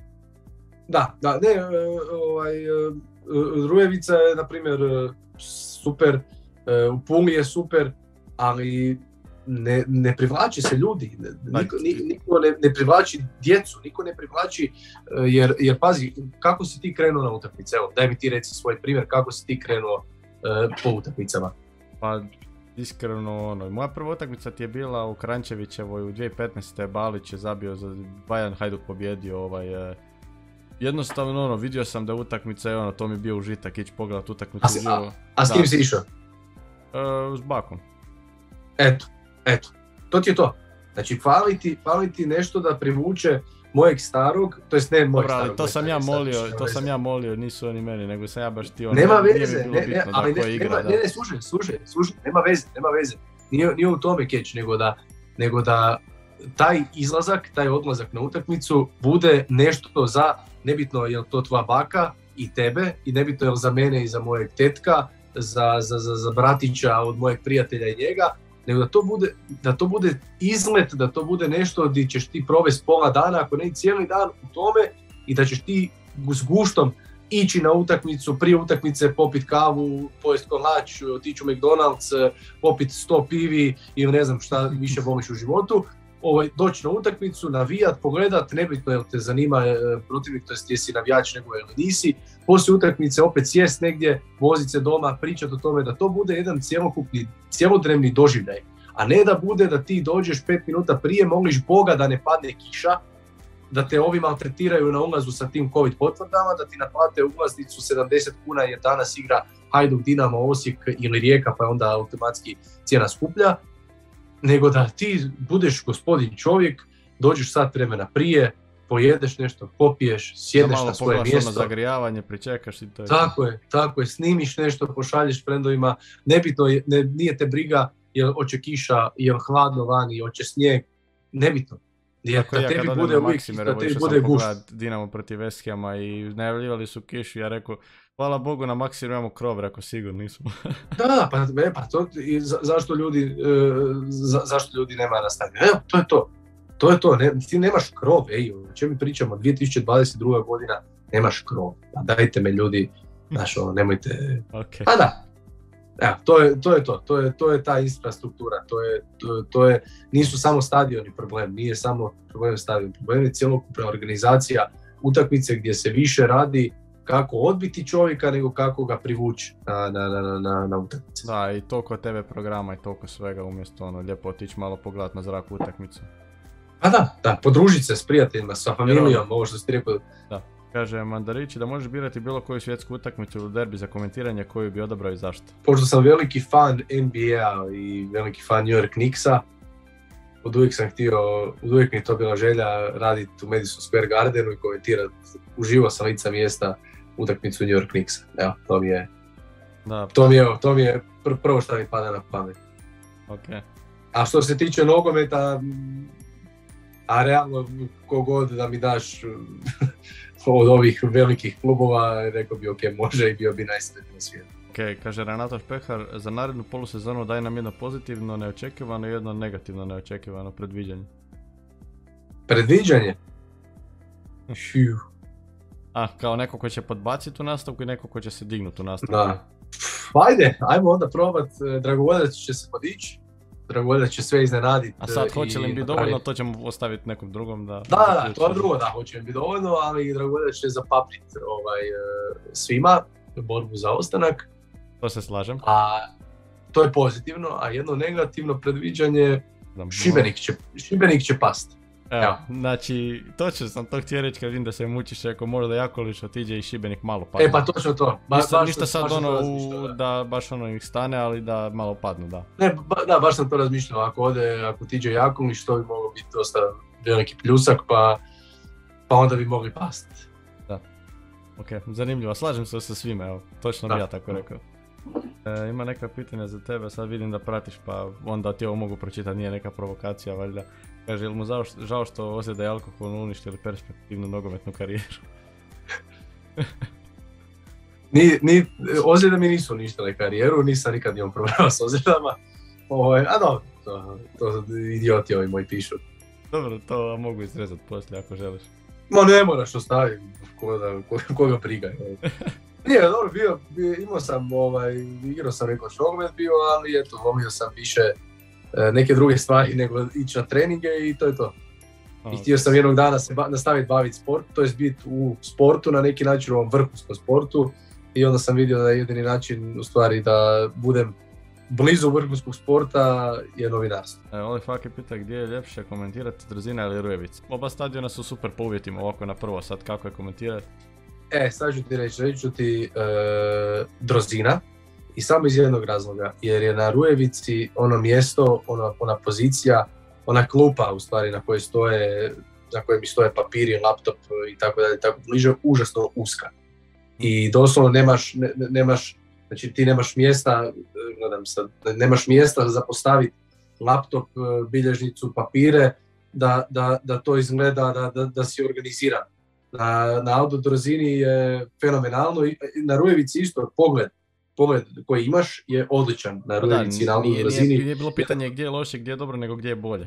Rujevica je, na primjer, super, u Puli je super, ali ne privlači se ljudi, niko ne privlači djecu, niko ne privlači, jer pazi, kako si ti krenuo na utakmice, evo, daj mi ti reci svoj primjer, kako si ti krenuo po utakmicama. Pa, iskreno, moja prva utakmica ti je bila u Kranjčevićevoj u 2015. Balić je zabio za Bajan, Hajduk pobjedio, jednostavno, vidio sam da utakmica, to mi je bio užitak, ići pogledat utakmicu. A s kim si išao? S bakom. Eto, to ti je to. Znači, fali ti nešto da privuče mojeg starog, to jest ne mojeg starog. To sam ja molio, nisu oni meni, nego sam ja baš htio. Nema veze, slušaj, nema veze. Nije u tome catch, nego da taj izlazak, taj odlazak na utakmicu bude nešto za, nebitno je li to tvoja baka i tebe, i nebitno je li za mene i za mojeg tetka, za bratića od mojeg prijatelja i njega, nego da to bude izlet, da to bude nešto gdje ćeš ti provesti pola dana, ako ne i cijeli dan u tome, i da ćeš ti s guštom ići na utakmicu, prije utakmice popit kavu, pojest kolač, otići u McDonald's, popit 100 pivi ili ne znam šta više voliš u životu, doći na utakmicu, navijat, pogledat, nebitno jel te zanima protivnik, to jest jesi navijač nego ili nisi, poslije utakmice opet sjest negdje, vozit se doma, pričat o tome, da to bude jedan cjelodnevni doživljaj, a ne da bude da ti dođeš 5 minuta prije, moliš Boga da ne padne kiša, da te ovi maltretiraju na ulazu sa tim COVID potvrdama, da ti naplate ulaznicu 70 kuna jer danas igra Hajduk, Dinamo, Osijek ili Rijeka, pa je onda automatski cijena skuplja, nego da ti budeš gospodin čovjek, dođeš sat vremena prije, pojedeš nešto, popiješ, sjedneš na svoje mjesto. Malo zagrijavanje, pričekaš i to je. Tako je, snimiš nešto, pošalješ frendovima, nebitno, nije te briga jel hoće kiša, jel hladno vani, hoće snijeg, nebitno. Jer da tebi bude uvijek, da tebi bude gušt. Dinamo protiv West Hama i najavljivali su kišu, ja rekao, hvala Bogu na Maksimu imamo krov, rekao sigurno nismo. Da, pa to, zašto ljudi nema na stadionu? Evo, to je to, ti nemaš krov, o čem mi pričamo, 2022. godina nemaš krov, pa dajte me ljudi, nemojte, okay. Pa da. Evo, to je ta infrastruktura, to je, nisu samo stadioni problem, nije samo problem stadion, problem je cjelokupna organizacija utakmice gdje se više radi kako odbiti čovjeka nego kako ga privući na utakmice. Da, i toliko TV programa i toliko svega umjesto lijepo otići malo pogledat na zrak utakmicu. Pa da, podružiti se s prijateljima, sa familijom, ovo što ste rekao. Da. Kaže Mandarići da možeš birati bilo koju svjetsku utakmicu ili derbi za komentiranje koju bi odabrao i zašto. Pošto sam veliki fan NBA i veliki fan New York Knicksa, uvijek mi je to bila želja raditi u Madison Square Gardenu i komentirati uživo sa lica mjesta utakmicu New York Knicksa. Evo, to mi je prvo što mi pada na pamet. Okay. A što se tiče nogometa, a realno kogod da mi daš od ovih velikih klubova, rekao bi ok, može i bio bi najsretniji na svijetu. Ok, kaže Renato Špehar, za narednu polusezonu daj nam jedno pozitivno neočekivano i jedno negativno neočekivano predviđanje. Predviđanje? Kao neko ko će podbaciti u nastavku i neko ko će se dignuti u nastavku. Da. Ajmo onda probat, Dragovoljac će se podići, Dragovoljac će sve iznenaditi. A sad hoće li im biti dovoljno, to ćemo ostaviti nekom drugom da... Da, to je drugo, da, hoće im biti dovoljno, ali Dragovoljac će zapaprit svima borbu za ostanak. To se slažem. A to je pozitivno, a jedno negativno predviđanje, Šibenik će past. Evo, znači, točno sam to htio reći kad vidim da se mučiš, ako možda Jakolić otiđe i Šibenik malo padne. Pa točno to. Ništa sad da baš ono ih stane, ali da malo padnu, da. Ne, baš sam to razmišljao, ako otiđe Jakolić, to bi moglo biti dosta veliki pljusak, pa onda bi mogli pasti. Da. Ok, zanimljivo, slažem se sa svime, evo, točno bi ja tako rekao. Ima neka pitanja za tebe, sad vidim da pratiš, pa onda ti ovo mogu pročitati, nije neka provokacija, valjda. Kaže, ili mu žao što ozljeda i alkohol uništili perspektivnu nogometnu karijeru? Ozljede mi nisu uništile karijeru, nisam nikad imao problema s ozljedama. A dobro, to idioti ovi moji pišu. Dobro, to mogu izrezati poslije ako želiš. Ma ne moraš ostaviti, koga prigaj. Nije, dobro, igrao sam neko nogomet bio, ali eto, volio sam više neke druge stvari nego ići na treninge i to je to. I htio sam jednog dana se nastaviti baviti sport, to je biti u sportu, na neki način u ovom vrhunskom sportu, i onda sam vidio da je jedini način u stvari da budem blizu vrhunskog sporta je novinarstvo. Oli Faki pita gdje je ljepše komentirati, Drozina ili Rujevica? Oba stadiona su super po uvjetima, ovako na prvo, sad kako je komentirati? Sad ću ti reći Drozina, i samo iz jednog razloga, jer je na Rujevici ono mjesto, ona pozicija, ona klupa u stvari na kojoj mi stoje papiri, laptop i tako dalje, tako bliže, užasno uska. I doslovno nemaš, znači ti nemaš mjesta, nemaš mjesta za postaviti laptop, bilježnicu, papire, da to izgleda, da si organiziran. Na Aldo Drozini je fenomenalno i na Rujevici isto pogled koji imaš je odličan na Rujevici, na Aldo Drozini. Nije bilo pitanje gdje je loše, gdje je dobro, nego gdje je bolje.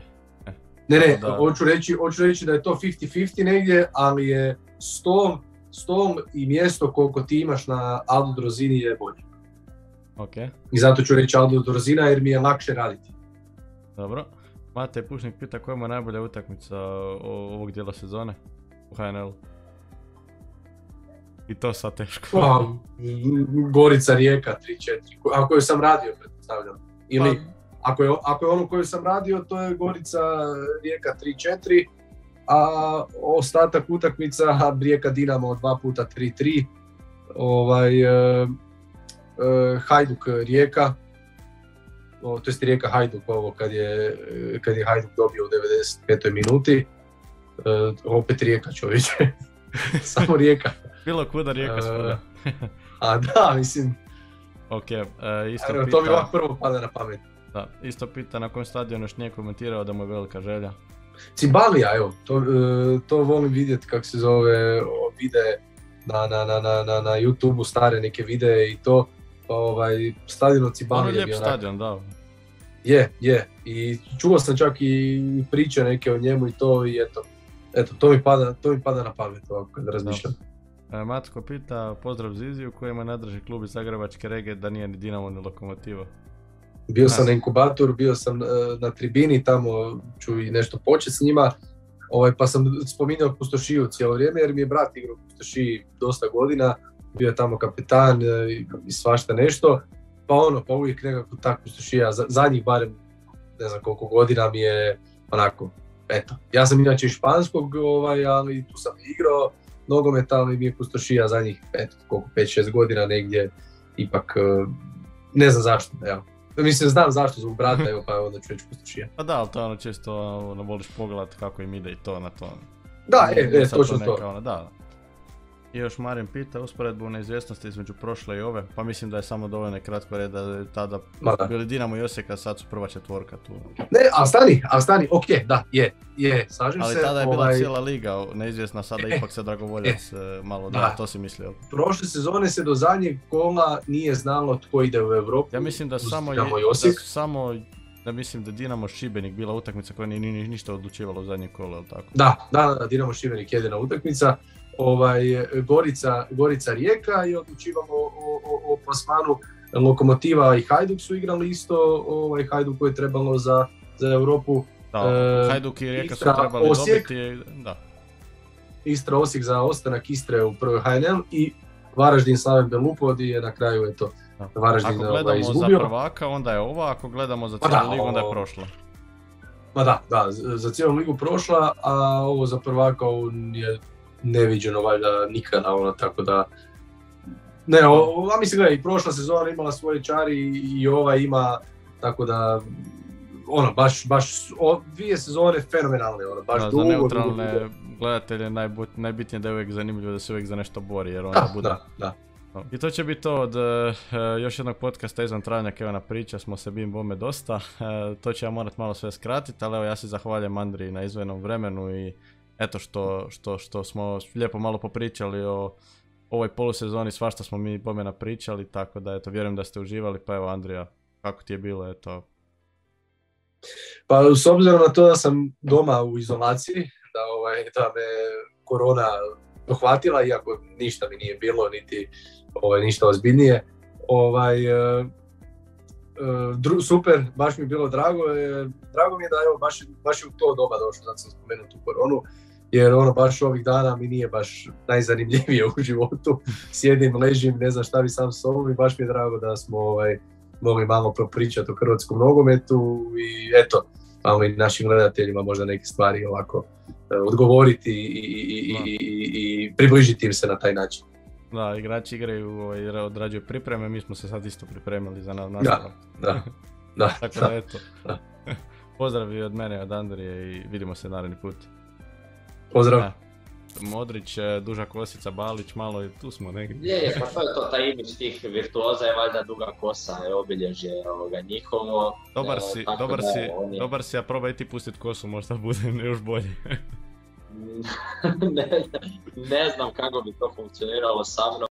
Hoću reći da je to 50-50 negdje, ali je stol i mjesto koliko ti imaš na Aldo Drozini je bolje. Okay. I zato ću reći Aldo Drozina jer mi je lakše raditi. Dobro. Matej Pušnik pita koja je najbolja utakmica ovog dijela sezone u HNL-u? I to sad teško. Gorica Rijeka 3-4, a koju sam radio, pretpostavljam. Ili ako je ono koju sam radio, to je Gorica Rijeka 3-4, a ostatak utakmica Rijeka Dinamo 2 puta 3-3, Hajduk Rijeka, to jest Rijeka Hajduk, ovo kad je Hajduk dobio u 95. minuti, opet Rijeka, čovječe, samo Rijeka. Bilo kuda Rijeka spada. A da, mislim. Ok, isto pita... To mi ovako prvo pada na pamet. Da, isto pita na kojem stadionu još nije komentirao da mu je velika želja. Cibalija, evo, to volim vidjeti kako se zove, vide na YouTube-u stare neke videe i to, stadion Cibalija. Ono je lijep stadion, da. Je, i čuo sam čak i priče neke o njemu i to, i eto, to mi pada na pamet ovako kad razmišljam. Matko pita, pozdrav Ziziju koji ima najdraži klub iz Zagrebačke regije da nije ni Dinamo ni Lokomotiva. Bio sam na inkubatoru, bio sam na tribini, tamo ću i nešto početi s njima, pa sam spominjao Pustošiju cijelo vrijeme jer mi je brat igrao u Pustošiji dosta godina, bio je tamo kapetan i svašta nešto, pa uvijek nekako tak Pustošija, zadnjih barem ne znam koliko godina mi je onako, eto. Ja sam inače iz španskog, ali tu sam igrao nogomet, ali mi je Pustošija zadnjih, eto, koliko, 5-6 godina negdje, ipak, ne znam zašto, evo. Mislim, znam zašto zbog brata, evo, pa onda ću reći Pustošija. Pa da, ali to je ono često, voliš pogledati kako im ide i to na to. Da, točno to. Da. I još Marin pita usporedbu neizvjesnosti između prošle i ove, pa mislim da je samo dovoljno kratko reći da je tada bili Dinamo i Osijek, sad su prva četvorka tu. Ne, ali stani, ok, da, je, slažem se. Ali tada je bila cijela liga neizvjesna, sada ipak se Dragovoljac malo da, to si mislio. Prošle sezone se do zadnjeg kola nije znalo tko ide u Europu. Ja mislim da mislim da Dinamo Šibenik bila utakmica koja nije ništa odlučivala u zadnjem kolu, ili tako? Da, Dinamo Šibenik jedina utakmica. Gorica Rijeka i odlučivamo o plasmanu. Lokomotiva i Hajduk su igrali isto, Hajduk koji je trebalo za Europu. Da, Hajduk i Rijeka su Istra, trebali Osijek, dobiti, da. Istra Osijek za ostanak Istre u prvoj HNL i Varaždin Slaven Belupo gdje je na kraju Varaždin ako gledamo izgubio. za prvaka onda je ova, ako gledamo za cijelu ligu onda je prošla. Ma da, za cijelu ligu prošla, a ovo za prvaka je neviđeno valjda nikada, tako da... Ne, mislim gledaj, i prošla sezona imala svoje čari i ova ima, tako da... baš dvije sezone fenomenalne, baš dugo. Za neutralne gledatelje najbitnije da je uvijek zanimljivo da se uvijek za nešto bori, jer onda bude... Da. I to će biti to od još jednog podcasta izvan trajanja Kevana priča, smo se bim bome dosta. To će ja morat malo sve skratiti, ali evo ja se zahvaljujem Andriji na izdvojenom vremenu i eto što smo lijepo malo popričali o ovoj polusezoni, svašta smo mi bome napričali, tako da eto vjerujem da ste uživali, pa evo Andrija, kako ti je bilo, eto? Pa s obzirom na to da sam doma u izolaciji, da me korona dohvatila, iako ništa mi nije bilo, niti ništa ozbiljnije. Super, baš mi je bilo drago. Drago mi je da evo, baš je u to doba došlo, zato sam spomenuo tu koronu, jer baš ovih dana mi nije baš najzanimljivije u životu. Sjedim, ležim, ne znam šta bi sam s sobom i baš mi je drago da smo mogli malo propričati o hrvatskom nogometu i eto, malo i našim gledateljima možda neke stvari ovako odgovoriti i približiti im se na taj način. Da, igrači igraju, odrađuju pripreme, mi smo se sad isto pripremili za nastavak. Da. Tako da eto. Pozdrav i od mene, od Andrije i vidimo se naredni put. Pozdrav. Modrić, duža kosica, Balić, malo i tu smo negdje. Je, pa to je to, taj imidž tih virtuoza je valjda duga kosa, je obilježje njihovo. Dobar si, a probaj ti pustit kosu, možda bude još bolje. Ne znam kako bi to funkcioniralo sa mnom.